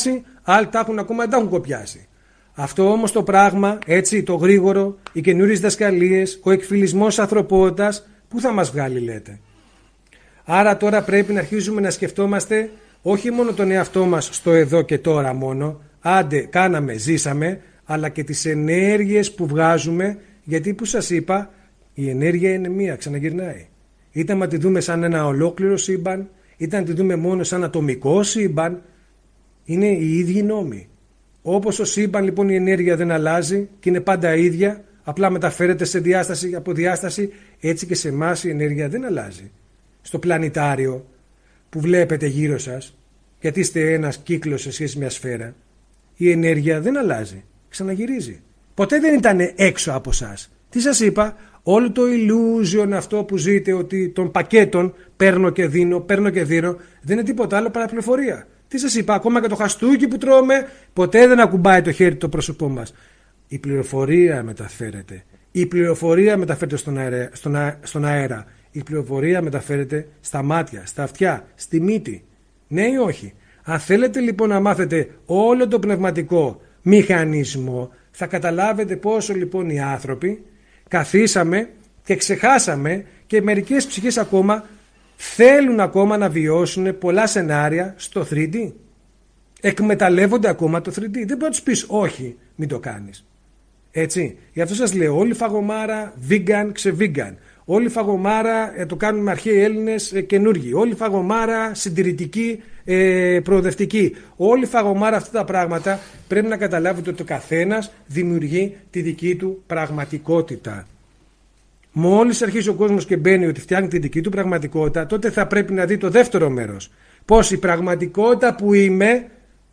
άλλοι τα έχουν ακόμα, δεν τα έχουν κοπιάσει. Αυτό όμως το πράγμα, έτσι, το γρήγορο, οι καινούριες διδασκαλίες, ο εκφυλισμός ανθρωπότητας, πού θα μας βγάλει, λέτε? Άρα τώρα πρέπει να αρχίζουμε να σκεφτόμαστε όχι μόνο τον εαυτό μας στο εδώ και τώρα μόνο, άντε κάναμε, ζήσαμε, αλλά και τις ενέργειες που βγάζουμε, γιατί που σας είπα, η ενέργεια είναι μία, ξαναγυρνάει. Είτε να τη δούμε σαν ένα ολόκληρο σύμπαν, είτε να τη δούμε μόνο σαν ατομικό σύμπαν, είναι οι ίδιοι νόμοι. Όπως ο σύμπαν λοιπόν η ενέργεια δεν αλλάζει και είναι πάντα ίδια, απλά μεταφέρεται σε διάσταση από διάσταση, έτσι και σε εμάς η ενέργεια δεν αλλάζει. Στο πλανητάριο που βλέπετε γύρω σας, γιατί είστε ένας κύκλος σε σχέση με μια σφαίρα, η ενέργεια δεν αλλάζει, ξαναγυρίζει. Ποτέ δεν ήταν έξω από σας. Τι σας είπα, όλο το illusion αυτό που ζείτε, ότι των πακέτων παίρνω και δίνω, παίρνω και δίνω, δεν είναι τίποτα άλλο παρά πληροφορία. Τι σας είπα, ακόμα και το χαστούκι που τρώμε, ποτέ δεν ακουμπάει το χέρι το πρόσωπό μας. Η πληροφορία μεταφέρεται. Η πληροφορία μεταφέρεται στον αέρα, στον αέρα, στον αέρα. Η πληροφορία μεταφέρεται στα μάτια, στα αυτιά, στη μύτη. Ναι ή όχι? Αν θέλετε λοιπόν να μάθετε όλο το πνευματικό μηχανισμό, θα καταλάβετε πόσο λοιπόν οι άνθρωποι καθίσαμε και ξεχάσαμε και μερικές ψυχές ακόμα θέλουν ακόμα να βιώσουν πολλά σενάρια στο θρι ντι. Εκμεταλλεύονται ακόμα το θρι ντι. Δεν μπορεί να τους πεις όχι, μην το κάνεις. Έτσι. Γι' αυτό σας λέω, όλη φαγωμάρα vegan, ξε-vegan. Όλη φαγωμάρα ε, το κάνουμε αρχαίοι Έλληνες ε, καινούργοι. Όλη φαγωμάρα συντηρητική, ε, προοδευτική. Όλη φαγωμάρα αυτά τα πράγματα πρέπει να καταλάβετε ότι ο καθένας δημιουργεί τη δική του πραγματικότητα. Μόλις αρχίσει ο κόσμος και μπαίνει ότι φτιάχνει τη δική του πραγματικότητα, τότε θα πρέπει να δει το δεύτερο μέρος. Πώς η πραγματικότητα που είμαι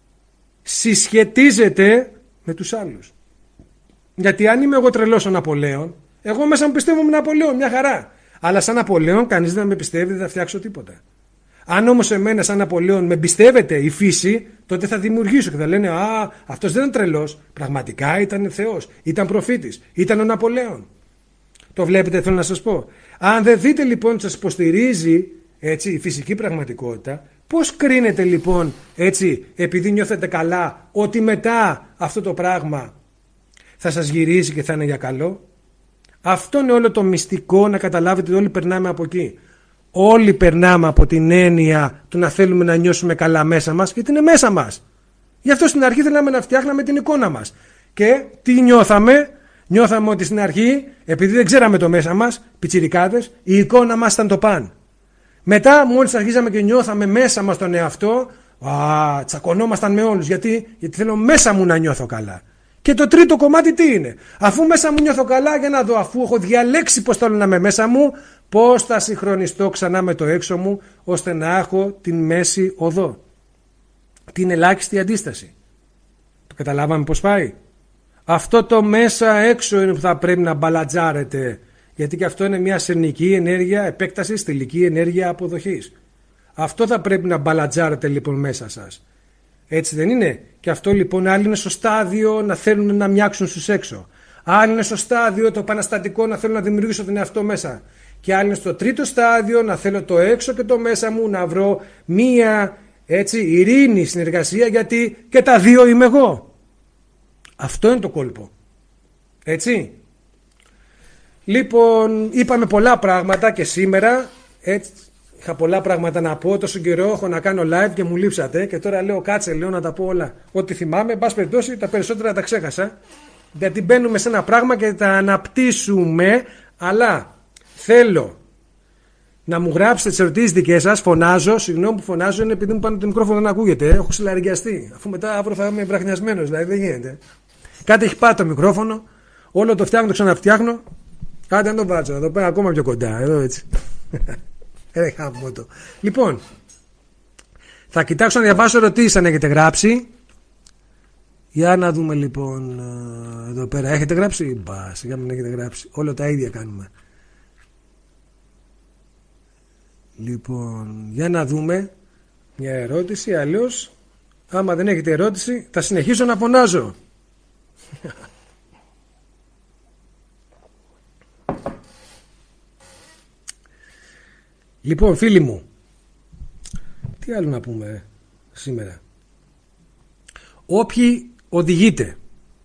συσχετίζεται με τους άλλους. Γιατί αν είμαι εγώ τρελός ο Ναπολέον, εγώ μέσα μου πιστεύω με Ναπολέον, μια χαρά. Αλλά σαν Ναπολέον κανείς δεν με πιστεύει, δεν θα φτιάξω τίποτα. Αν όμως εμένα σαν Ναπολέον με πιστεύετε η φύση, τότε θα δημιουργήσω και θα λένε «Α, αυτός δεν είναι τρελός, πραγματικά ήταν Θεός, ήταν προφήτης, ήταν ο Ναπολέον». Το βλέπετε, θέλω να σας πω. Αν δεν δείτε λοιπόν ότι σας υποστηρίζει έτσι, η φυσική πραγματικότητα, πώς κρίνετε λοιπόν έτσι, επειδή νιώθετε καλά, ότι μετά αυτό το πράγμα θα σας γυρίσει και θα είναι για καλό? Αυτό είναι όλο το μυστικό, να καταλάβετε ότι όλοι περνάμε από εκεί. Όλοι περνάμε από την έννοια του να θέλουμε να νιώσουμε καλά μέσα μας, γιατί είναι μέσα μας. Γι' αυτό στην αρχή θέλαμε να φτιάχναμε την εικόνα μας. Και τι νιώθαμε? Νιώθαμε ότι στην αρχή, επειδή δεν ξέραμε το μέσα μας, πιτσιρικάδες, η εικόνα μας ήταν το παν. Μετά, μόλις αρχίσαμε και νιώθαμε μέσα μας τον εαυτό, α, τσακωνόμασταν με όλους. Γιατί? Γιατί θέλω μέσα μου να νιώθω καλά. Και το τρίτο κομμάτι τι είναι? Αφού μέσα μου νιώθω καλά, για να δω, αφού έχω διαλέξει πώς θέλω να είμαι μέσα μου, πώς θα συγχρονιστώ ξανά με το έξω μου, ώστε να έχω την μέση οδό. Την ελάχιστη αντίσταση. Το καταλάβαμε πώς πάει? Αυτό το μέσα έξω είναι που θα πρέπει να μπαλατζάρετε. Γιατί και αυτό είναι μια σερνική ενέργεια επέκτασης, τελική ενέργεια αποδοχής. Αυτό θα πρέπει να μπαλατζάρετε λοιπόν μέσα σας. Έτσι δεν είναι? Και αυτό λοιπόν άλλοι είναι στο στάδιο να θέλουν να μοιάξουν στους έξω. Άλλοι είναι στο στάδιο το επαναστατικό να θέλουν να δημιουργήσω τον εαυτό μέσα. Και άλλοι είναι στο τρίτο στάδιο να θέλω το έξω και το μέσα μου να βρω μία έτσι ειρήνη συνεργασία, γιατί και τα δύο είμαι εγώ. Αυτό είναι το κόλπο. Έτσι. Λοιπόν, είπαμε πολλά πράγματα και σήμερα. Έτσι, είχα πολλά πράγματα να πω. Τόσο καιρό έχω να κάνω live και μου λείψατε. Και τώρα λέω κάτσε λέω να τα πω όλα. Ό,τι θυμάμαι. Εν πάση περιπτώσει τα περισσότερα τα ξέχασα. Γιατί μπαίνουμε σε ένα πράγμα και τα αναπτύσσουμε. Αλλά θέλω να μου γράψετε τις ερωτήσεις δικές σας. Φωνάζω. Συγγνώμη που φωνάζω. Είναι επειδή μου πάνω το μικρόφωνο δεν ακούγεται. Έχω συλλαριγκιαστεί. Αφού μετά αύριο θα είμαι βραχνιασμένος. Δηλαδή δεν γίνεται. Κάτι έχει πάει το μικρόφωνο. Όλο το φτιάχνω, το ξαναφτιάχνω. Κάτι να το βάζω. Εδώ πέρα ακόμα πιο κοντά. Εδώ έτσι. Ρε χάμω το. Λοιπόν, θα κοιτάξω να διαβάσω ερωτήσεις αν έχετε γράψει. Για να δούμε λοιπόν. Εδώ πέρα έχετε γράψει? Μπα, σιγά μην έχετε γράψει. Όλα τα ίδια κάνουμε. Λοιπόν, για να δούμε μια ερώτηση. Αλλιώς, άμα δεν έχετε ερώτηση, θα συνεχίσω να φωνάζω. Λοιπόν, φίλοι μου, τι άλλο να πούμε σήμερα? όποιοι οδηγείτε,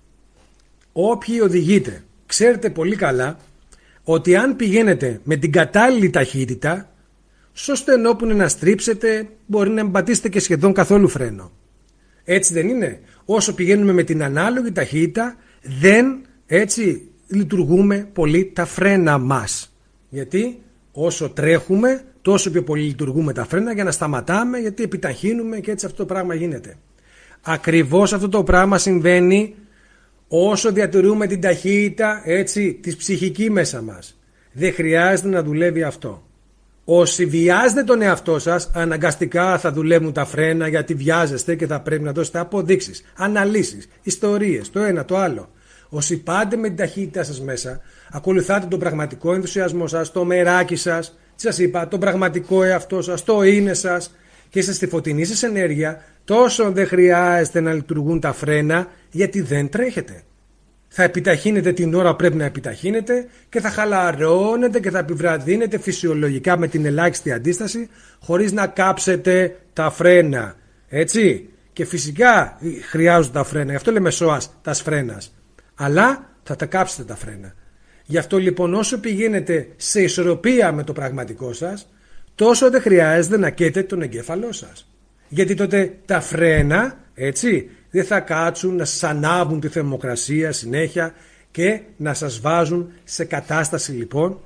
όποιοι οδηγείτε, ξέρετε πολύ καλά ότι αν πηγαίνετε με την κατάλληλη ταχύτητα, στο στενό που είναι να στρίψετε, μπορεί να μην πατήσετε και σχεδόν καθόλου φρένο. Έτσι δεν είναι? Όσο πηγαίνουμε με την ανάλογη ταχύτητα, δεν έτσι λειτουργούμε πολύ τα φρένα μας. Γιατί όσο τρέχουμε, τόσο πιο πολύ λειτουργούμε τα φρένα για να σταματάμε, γιατί επιταχύνουμε και έτσι αυτό το πράγμα γίνεται. Ακριβώς αυτό το πράγμα συμβαίνει όσο διατηρούμε την ταχύτητα, έτσι, της ψυχική μέσα μας. Δεν χρειάζεται να δουλεύει αυτό. Όσοι βιάζετε τον εαυτό σας, αναγκαστικά θα δουλεύουν τα φρένα, γιατί βιάζεστε και θα πρέπει να δώσετε αποδείξεις, αναλύσεις, ιστορίες, το ένα το άλλο. Όσοι πάτε με την ταχύτητα σας μέσα, ακολουθάτε τον πραγματικό ενθουσιασμό σας, το μεράκι σας, τι σας είπα, τον πραγματικό εαυτό σας, το είναι σας, και είστε στη φωτεινή σας ενέργεια, τόσο δεν χρειάζεται να λειτουργούν τα φρένα, γιατί δεν τρέχετε. Θα επιταχύνετε την ώρα που πρέπει να επιταχύνετε και θα χαλαρώνετε και θα επιβραδύνετε φυσιολογικά με την ελάχιστη αντίσταση, χωρίς να κάψετε τα φρένα. Έτσι. Και φυσικά χρειάζονται τα φρένα. Γι' αυτό λέμε σώας τα φρένας. Αλλά θα τα κάψετε τα φρένα. Γι' αυτό λοιπόν όσο πηγαίνετε σε ισορροπία με το πραγματικό σας, τόσο δεν χρειάζεται να καίτε τον εγκέφαλό σας. Γιατί τότε τα φρένα, έτσι, δεν θα κάτσουν να σας ανάβουν τη θερμοκρασία συνέχεια και να σας βάζουν σε κατάσταση λοιπόν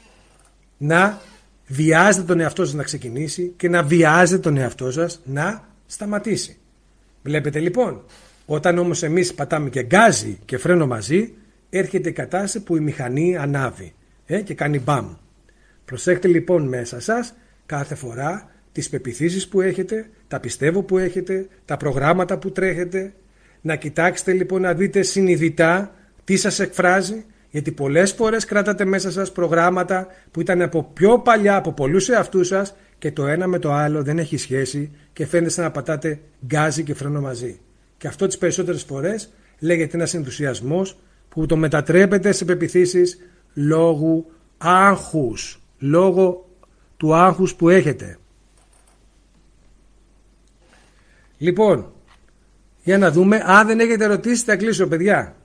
να βιάζετε τον εαυτό σας να ξεκινήσει και να βιάζετε τον εαυτό σας να σταματήσει. Βλέπετε λοιπόν, όταν όμως εμείς πατάμε και γκάζι και φρένο μαζί, έρχεται η κατάσταση που η μηχανή ανάβει ε, και κάνει μπαμ. Προσέχτε λοιπόν μέσα σας κάθε φορά τις πεποιθήσεις που έχετε, τα πιστεύω που έχετε, τα προγράμματα που τρέχετε. Να κοιτάξετε λοιπόν να δείτε συνειδητά τι σας εκφράζει, γιατί πολλές φορές κράτατε μέσα σας προγράμματα που ήταν από πιο παλιά, από πολλούς εαυτούς σας, και το ένα με το άλλο δεν έχει σχέση και φαίνεται σαν να πατάτε γκάζι και φρένο μαζί. Και αυτό τις περισσότερες φορές λέγεται ένας ενθουσιασμός που το μετατρέπετε σε πεποιθήσεις λόγω άγχους, λόγω του άγχους που έχετε. Λοιπόν, για να δούμε. Αν δεν έχετε ερωτήσει, θα κλείσω, παιδιά.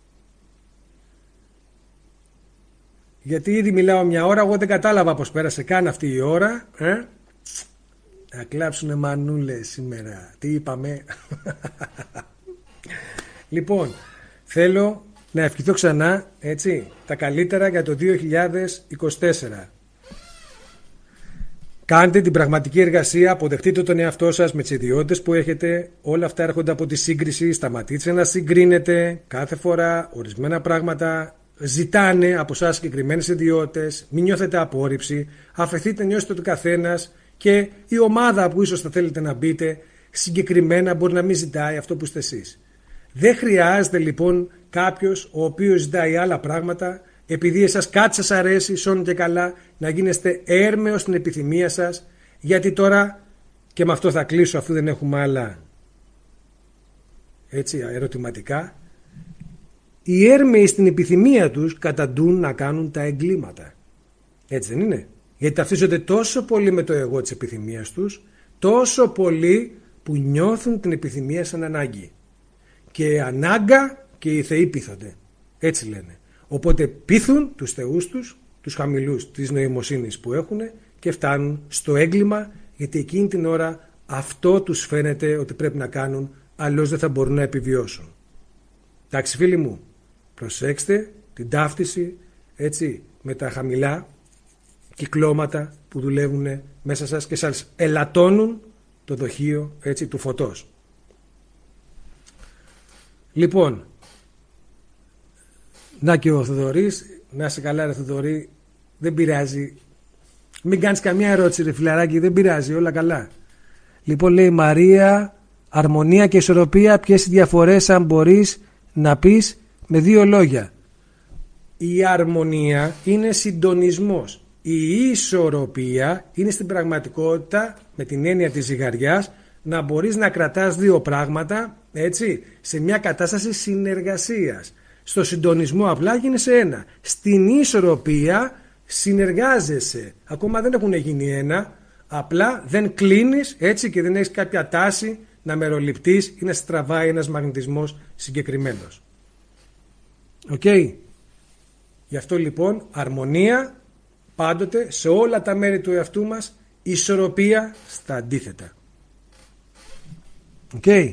Γιατί ήδη μιλάω μια ώρα, εγώ δεν κατάλαβα πως πέρασε καν αυτή η ώρα. Ε? Να κλάψουνε μανούλες σήμερα. Τι είπαμε? Λοιπόν, θέλω να ευχηθώ ξανά, έτσι, τα καλύτερα για το δύο χιλιάδες είκοσι τέσσερα. Κάντε την πραγματική εργασία, αποδεχτείτε τον εαυτό σας με τις ιδιότητες που έχετε. Όλα αυτά έρχονται από τη σύγκριση. Σταματήστε να συγκρίνετε κάθε φορά. Ορισμένα πράγματα ζητάνε από εσάς συγκεκριμένες ιδιότητες. Μην νιώθετε απόρριψη. Αφαιθείτε, νιώστε ότι καθένας και η ομάδα που ίσως θα θέλετε να μπείτε συγκεκριμένα μπορεί να μην ζητάει αυτό που είστε εσείς. Δεν χρειάζεται λοιπόν κάποιος ο οποίος ζητάει άλλα πράγματα, επειδή εσάς κάτι σας αρέσει, σώνει και καλά, να γίνεστε έρμεος στην επιθυμία σας, γιατί τώρα, και με αυτό θα κλείσω αφού δεν έχουμε άλλα έτσι ερωτηματικά, οι έρμεοι στην επιθυμία τους καταντούν να κάνουν τα εγκλήματα. Έτσι δεν είναι? Γιατί ταυτίζονται τόσο πολύ με το εγώ της επιθυμίας τους, τόσο πολύ που νιώθουν την επιθυμία σαν ανάγκη. Και ανάγκα και οι θεοί πείθονται. Έτσι λένε. Οπότε πείθουν τους θεούς τους, τους χαμηλούς της νοημοσύνης που έχουν, και φτάνουν στο έγκλημα, γιατί εκείνη την ώρα αυτό τους φαίνεται ότι πρέπει να κάνουν, αλλιώς δεν θα μπορούν να επιβιώσουν. Εντάξει φίλοι μου, προσέξτε την ταύτιση, έτσι, με τα χαμηλά κυκλώματα που δουλεύουν μέσα σας και σας ελαττώνουν το δοχείο, έτσι, του φωτός. Λοιπόν, να και ο Θοδωρής, να είσαι καλά ρε Θοδωρή, δεν πειράζει. Μην κάνεις καμία ερώτηση ρε φιλαράκι, δεν πειράζει, όλα καλά. Λοιπόν, λέει Μαρία, αρμονία και ισορροπία, ποιες οι διαφορές αν μπορείς να πεις με δύο λόγια? Η αρμονία είναι συντονισμός. Η ισορροπία είναι στην πραγματικότητα, με την έννοια της ζυγαριάς, να μπορείς να κρατάς δύο πράγματα, έτσι, σε μια κατάσταση συνεργασίας. Στο συντονισμό απλά γίνεσαι ένα. Στην ισορροπία συνεργάζεσαι. Ακόμα δεν έχουν γίνει ένα. Απλά δεν κλείνεις, έτσι, και δεν έχεις κάποια τάση να μεροληπτείς ή να σε τραβάει ένας μαγνητισμός συγκεκριμένος. Οκ. Okay. Γι' αυτό λοιπόν αρμονία πάντοτε σε όλα τα μέρη του εαυτού μας, ισορροπία στα αντίθετα. Οκ. Okay.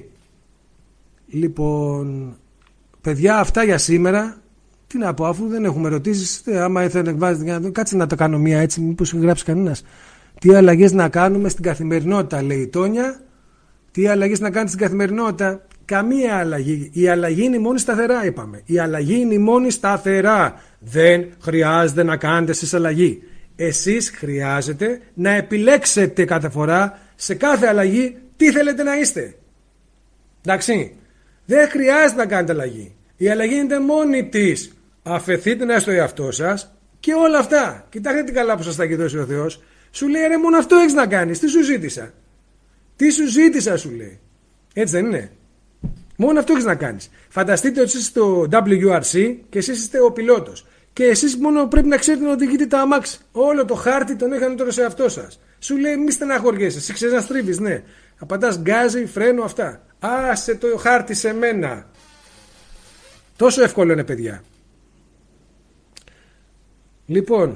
Λοιπόν, παιδιά, αυτά για σήμερα. Τι να πω, αφού δεν έχουμε ερωτήσεις, άμα ήθελα να εκβάζετε, κάτσε να το κάνω μία έτσι, μήπως γράψει κανένας. Τι αλλαγές να κάνουμε στην καθημερινότητα, λέει η Τόνια. Τι αλλαγές να κάνετε στην καθημερινότητα? Καμία αλλαγή. Η αλλαγή είναι η μόνη σταθερά, είπαμε. Η αλλαγή είναι η μόνη σταθερά. Δεν χρειάζεται να κάνετε εσείς αλλαγή. Εσείς χρειάζεται να επιλέξετε κάθε φορά, σε κάθε αλλαγή, τι θέλετε να είστε. Εντάξει. Δεν χρειάζεται να κάνετε αλλαγή. Η αλλαγή είναι μόνη της. Αφεθείτε να είστε ο εαυτό σας και όλα αυτά. Κοιτάξτε τι καλά που σας τα έχει δώσει ο Θεός. Σου λέει, ρε, μόνο αυτό έχεις να κάνεις. Τι σου ζήτησα. Τι σου ζήτησα, σου λέει. Έτσι δεν είναι? Μόνο αυτό έχεις να κάνεις. Φανταστείτε ότι εσείς στο ντάμπλιου αρ σι και εσείς είστε ο πιλότος. Και εσείς μόνο πρέπει να ξέρετε να οδηγείτε τα αμάξι. Όλο το χάρτη τον έχανε τώρα σε εαυτό σας. Σου λέει, μη στεναχωριέσαι. Εσύ ξέρεις να στρίβεις, ναι. Απαντάς γκάζι, φρένο, αυτά. Άσε το χάρτη σε μένα. Τόσο εύκολο είναι, παιδιά. Λοιπόν,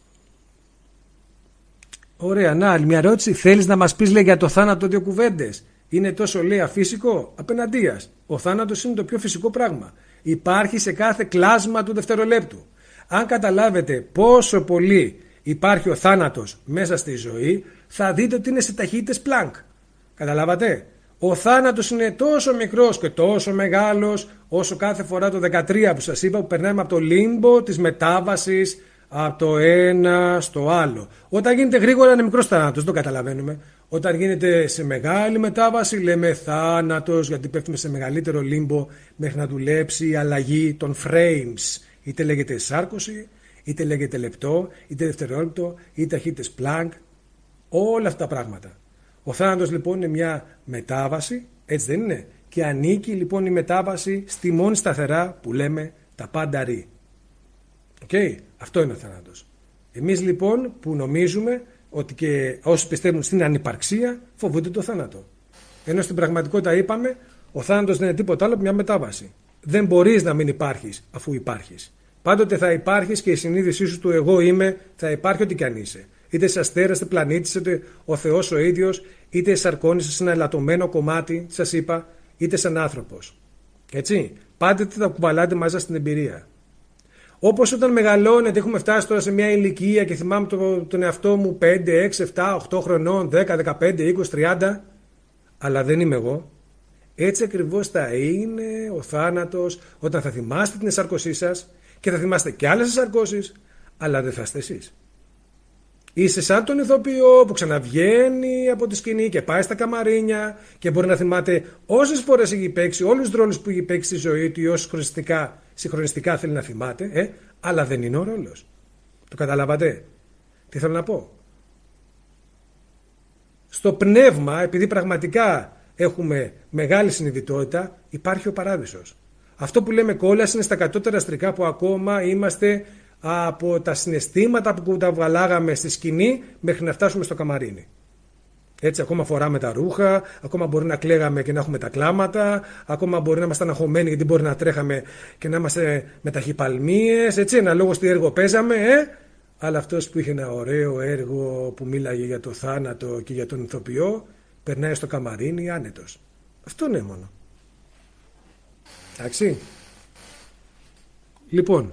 ωραία, να άλλη μια ερώτηση. Θέλεις να μας πεις, λέει, για το θάνατο δύο κουβέντες? Είναι τόσο, λέει, αφύσικο? Απέναντίας. Ο θάνατος είναι το πιο φυσικό πράγμα. Υπάρχει σε κάθε κλάσμα του δευτερολέπτου. Αν καταλάβετε πόσο πολύ υπάρχει ο θάνατος μέσα στη ζωή, θα δείτε ότι είναι σε ταχύτητες Πλάνκ. Καταλάβατε? Ο θάνατος είναι τόσο μικρός και τόσο μεγάλος, όσο κάθε φορά το δεκατρία που σας είπα, που περνάμε από το λίμπο της μετάβασης από το ένα στο άλλο. Όταν γίνεται γρήγορα είναι μικρός θάνατος, δεν το καταλαβαίνουμε. Όταν γίνεται σε μεγάλη μετάβαση λέμε θάνατος, γιατί πέφτουμε σε μεγαλύτερο λίμπο μέχρι να δουλέψει η αλλαγή των frames. Είτε λέγεται σάρκωση, είτε λέγεται λεπτό, είτε δευτερόλεπτο, είτε ταχύτητες Πλάνκ. Όλα αυτά τα πράγματα. Ο θάνατος λοιπόν είναι μια μετάβαση, έτσι δεν είναι? Και ανήκει λοιπόν η μετάβαση στη μόνη σταθερά που λέμε τα πάντα ρί. Okay. Αυτό είναι ο θάνατος. Εμείς λοιπόν που νομίζουμε ότι και όσοι πιστεύουν στην ανυπαρξία φοβούνται το θάνατο. Ενώ στην πραγματικότητα είπαμε ο θάνατος δεν είναι τίποτα άλλο από μια μετάβαση. Δεν μπορείς να μην υπάρχεις αφού υπάρχεις. Πάντοτε θα υπάρχεις και η συνείδησή σου του εγώ είμαι θα υπάρχει ό,τι κι αν είσαι. Είτε σε αστέρα, είτε πλανήτης, είτε ο Θεός ο ίδιος, είτε σαρκώνεσαι σε ένα ελαττωμένο κομμάτι, σας είπα, είτε σαν άνθρωπος. Έτσι. Πάντοτε θα κουβαλάτε μαζί στην εμπειρία. Όπως όταν μεγαλώνετε, έχουμε φτάσει τώρα σε μια ηλικία και θυμάμαι το, τον εαυτό μου πέντε, έξι, επτά, οκτώ χρονών, δέκα, δεκαπέντε, είκοσι, τριάντα, αλλά δεν είμαι εγώ. Έτσι ακριβώς θα είναι ο θάνατος όταν θα θυμάστε την εσαρκωσή σας και θα θυμάστε και άλλες εσαρκώσεις, αλλά δεν θα είστε εσείς. Είσαι σαν τον ηθοποιό που ξαναβγαίνει από τη σκηνή και πάει στα καμαρίνια και μπορεί να θυμάται όσες φορές έχει παίξει, όλους τους ρόλους που έχει παίξει στη ζωή του ή όσους χρονιστικά, συγχρονιστικά θέλει να θυμάται, ε, αλλά δεν είναι ο ρόλος. Το καταλάβατε? Τι θέλω να πω? Στο πνεύμα, επειδή πραγματικά έχουμε μεγάλη συνειδητότητα, υπάρχει ο παράδεισος. Αυτό που λέμε κόλαση είναι στα κατώτερα αστρικά που ακόμα είμαστε από τα συναισθήματα που τα βγαλάγαμε στη σκηνή μέχρι να φτάσουμε στο καμαρίνι. Έτσι, ακόμα φοράμε τα ρούχα, ακόμα μπορεί να κλαίγαμε και να έχουμε τα κλάματα, ακόμα μπορεί να είμαστε αγχωμένοι γιατί μπορεί να τρέχαμε και να είμαστε με ταχυπαλμίες, έτσι, ένα λόγο τι έργο παίζαμε, ε? Αλλά αυτός που είχε ένα ωραίο έργο που μίλαγε για το θάνατο και για τον ηθοποιό, περνάει στο καμαρίνι άνετος. Αυτό είναι μόνο. Εντάξει. Λοιπόν,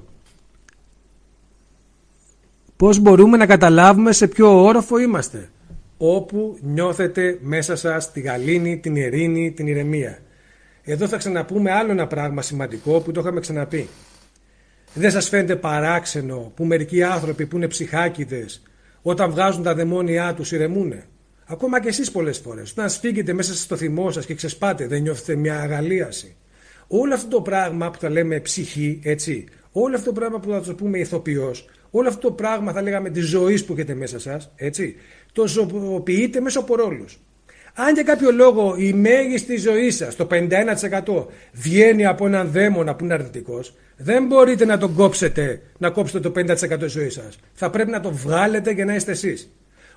πώς μπορούμε να καταλάβουμε σε ποιο όροφο είμαστε? Όπου νιώθετε μέσα σας τη γαλήνη, την ειρήνη, την ηρεμία. Εδώ θα ξαναπούμε άλλο ένα πράγμα σημαντικό που το είχαμε ξαναπεί. Δεν σας φαίνεται παράξενο που μερικοί άνθρωποι που είναι ψυχάκηδες όταν βγάζουν τα δαιμόνια τους ηρεμούνε? Ακόμα και εσείς πολλές φορές. Όταν σφίγγετε μέσα στο θυμό σας και ξεσπάτε, δεν νιώθετε μια αγαλίαση? Όλο αυτό το πράγμα που θα λέμε ψυχή, έτσι, όλο αυτό το πράγμα που θα το πούμε ηθοποιός, όλο αυτό το πράγμα θα λέγαμε της ζωής που έχετε μέσα σας, έτσι, το ζωοποιείτε μέσω από ρόλους. Αν για κάποιο λόγο η μέγιστη ζωή σας, το πενήντα ένα τοις εκατό, βγαίνει από έναν δαίμονα που είναι αρνητικός, δεν μπορείτε να τον κόψετε, να κόψετε το πενήντα τοις εκατό της ζωής σας. Θα πρέπει να το βγάλετε για να είστε εσείς.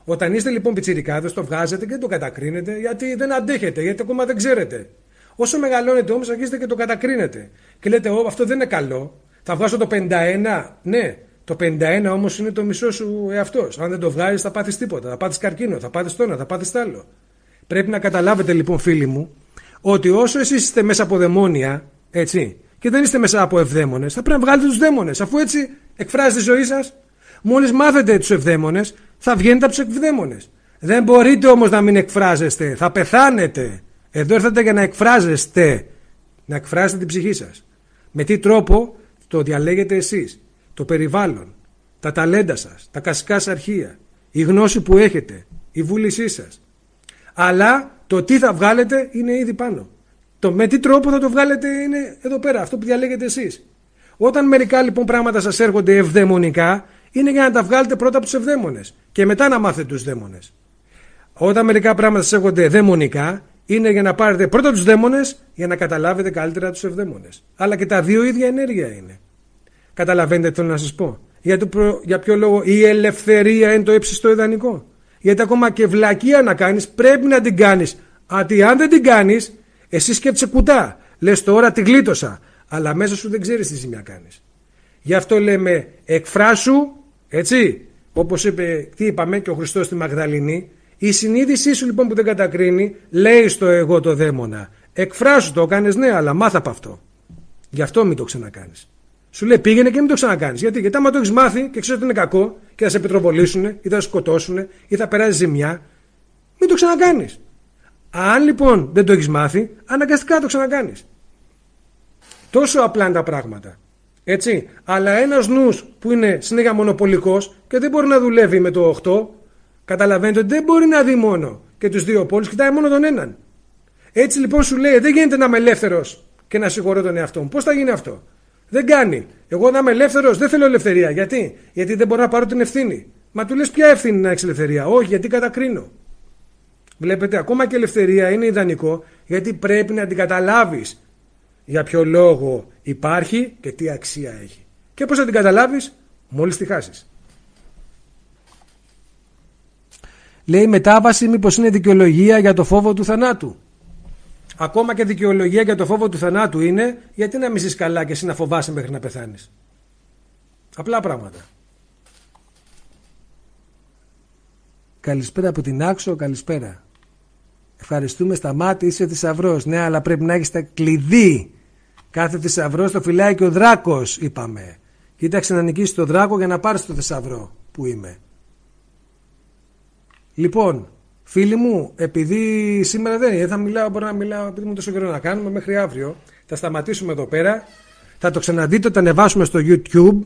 Όταν είστε λοιπόν πιτσιρικάδες, το βγάζετε και το κατακρίνετε γιατί δεν αντέχετε, γιατί ακόμα δεν ξέρετε. Όσο μεγαλώνετε όμως, αρχίζετε και το κατακρίνετε. Και λέτε, Ω, αυτό δεν είναι καλό. Θα βγάζω το πενήντα ένα. Ναι, το πενήντα ένα όμως είναι το μισό σου εαυτός. Αν δεν το βγάζεις, θα πάθεις τίποτα. Θα πάθεις καρκίνο, θα πάθεις το ένα, θα πάθεις το άλλο. Πρέπει να καταλάβετε λοιπόν, φίλοι μου, ότι όσο εσείς είστε μέσα από δαιμόνια, έτσι, και δεν είστε μέσα από ευδαίμονες, θα πρέπει να βγάλετε τους δαίμονες. Αφού έτσι εκφράζετε τη ζωή σας, μόλις μάθετε τους ευδαίμονες, θα βγαίνετε από τους ευδαίμονες. Δεν μπορείτε όμως να μην εκφράζεστε, θα πεθάνετε. Εδώ ήρθατε για να εκφράζεστε, να εκφράσετε την ψυχή σας. Με τι τρόπο? Το διαλέγετε εσείς, το περιβάλλον, τα ταλέντα σας, τα κασικά σας αρχεία, η γνώση που έχετε, η βούλησή σας. Αλλά το τι θα βγάλετε είναι ήδη πάνω. Το με τι τρόπο θα το βγάλετε είναι εδώ πέρα, αυτό που διαλέγετε εσείς. Όταν μερικά λοιπόν πράγματα σας έρχονται ευδαιμονικά, είναι για να τα βγάλετε πρώτα από τους ευδαίμονες και μετά να μάθετε τους δαίμονες. Όταν μερικά πράγματα σας έρχονται δαιμονικά, είναι για να πάρετε πρώτα τους δαίμονες για να καταλάβετε καλύτερα τους ευδαίμονες. Αλλά και τα δύο ίδια ενέργεια είναι. Καταλαβαίνετε τι θέλω να σας πω? Για, το προ... για ποιο λόγο η ελευθερία είναι το ύψιστο ιδανικό? Γιατί ακόμα και βλακεία να κάνεις πρέπει να την κάνεις. Γιατί αν δεν την κάνεις, εσύ σκέφτεσαι κουτά. Λες τώρα τη γλίτωσα. Αλλά μέσα σου δεν ξέρεις τι ζημιά κάνεις. Γι' αυτό λέμε εκφράσου, έτσι, όπως είπε, τι είπαμε και ο Χριστός στη Μαγδαληνή. Η συνείδησή σου λοιπόν που δεν κατακρίνει, λέει στο εγώ το δαίμονα. Εκφράσου, το κάνεις, ναι, αλλά μάθα από αυτό. Γι' αυτό μην το ξανακάνεις. Σου λέει πήγαινε και μην το ξανακάνεις. Γιατί, Γιατί άμα το έχεις μάθει και ξέρεις ότι είναι κακό και θα σε πετροβολήσουν ή θα σε σκοτώσουν ή θα περάσει ζημιά, μην το ξανακάνεις. Αν λοιπόν δεν το έχεις μάθει, αναγκαστικά το ξανακάνεις. Τόσο απλά είναι τα πράγματα. Έτσι. Αλλά ένας νους που είναι συνέχεια μονοπολικός και δεν μπορεί να δουλεύει με το οκτώ, καταλαβαίνετε ότι δεν μπορεί να δει μόνο και τους δύο πόλους, κοιτάει μόνο τον έναν. Έτσι λοιπόν σου λέει δεν γίνεται να είμαι ελεύθερος και να συγχωρώ τον εαυτό μου. Πώς θα γίνει αυτό? Δεν κάνει. Εγώ να είμαι ελεύθερος δεν θέλω ελευθερία. Γιατί? Γιατί δεν μπορώ να πάρω την ευθύνη. Μα του λες ποια ευθύνη να έχεις ελευθερία? Όχι, γιατί κατακρίνω. Βλέπετε, ακόμα και ελευθερία είναι ιδανικό γιατί πρέπει να την καταλάβεις για ποιο λόγο υπάρχει και τι αξία έχει. Και πώς θα την καταλάβεις? Μόλις τη χάσεις. Λέει μετάβαση μήπως είναι δικαιολογία για το φόβο του θανάτου? Ακόμα και δικαιολογία για το φόβο του θανάτου είναι, γιατί να μην ζεις καλά και εσύ να φοβάσαι μέχρι να πεθάνεις? Απλά πράγματα. Καλησπέρα από την Άξο, καλησπέρα. Ευχαριστούμε, Σταμάτη, είσαι θησαυρός. Ναι, αλλά πρέπει να έχεις τα κλειδί. Κάθε θησαυρός το φυλάει και ο δράκος, είπαμε. Κοίταξε να νικήσεις το δράκο για να πάρεις το θησαυρό που είμαι. Λοιπόν, φίλοι μου, επειδή σήμερα δεν θα μιλάω, μπορώ να μιλάω, επειδή μου τόσο καιρό να κάνουμε, μέχρι αύριο. Θα σταματήσουμε εδώ πέρα. Θα το ξαναδείτε, θα ανεβάσουμε στο YouTube.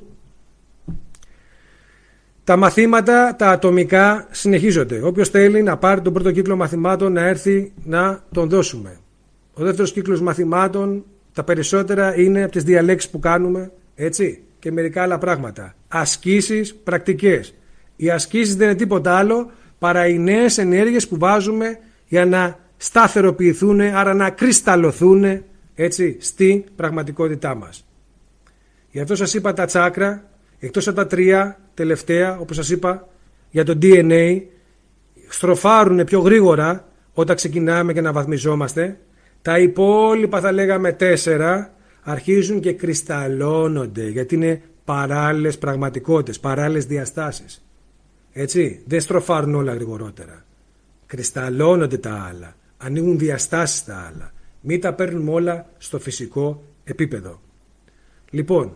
Τα μαθήματα, τα ατομικά συνεχίζονται. Όποιος θέλει να πάρει τον πρώτο κύκλο μαθημάτων να έρθει να τον δώσουμε. Ο δεύτερος κύκλος μαθημάτων, τα περισσότερα είναι από τις διαλέξεις που κάνουμε, έτσι, και μερικά άλλα πράγματα. Ασκήσεις, πρακτικές. Οι ασκήσεις δεν είναι τίποτα άλλο παρά οι νέες ενέργειες που βάζουμε για να σταθεροποιηθούν, άρα να κρυσταλλωθούν, έτσι, στην πραγματικότητά μας. Γι' αυτό σας είπα τα τσάκρα, εκτός από τα τρία τελευταία, όπως σας είπα, για το ντι εν έι, στροφάρουν πιο γρήγορα όταν ξεκινάμε και να βαθμιζόμαστε. Τα υπόλοιπα, θα λέγαμε τέσσερα, αρχίζουν και κρυσταλλώνονται, γιατί είναι παράλληλες πραγματικότητες, παράλληλες διαστάσεις. Έτσι, δεν στροφάρουν όλα γρηγορότερα. Κρυσταλλώνονται τα άλλα, ανοίγουν διαστάσεις τα άλλα. Μην τα παίρνουμε όλα στο φυσικό επίπεδο. Λοιπόν,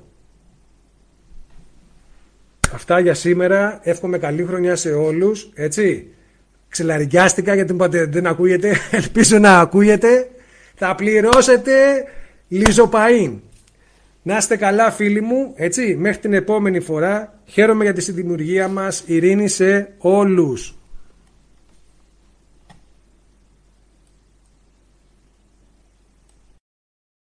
αυτά για σήμερα. Εύχομαι καλή χρονιά σε όλους. Έτσι, ξελαρικιάστηκα γιατί δεν ακούγεται. Ελπίζω να ακούγεται. Θα πληρώσετε λιζοπαΐν. Να είστε καλά, φίλοι μου. Έτσι, μέχρι την επόμενη φορά. Χαίρομαι για τη συνδημιουργία μας. Ειρήνη σε όλους.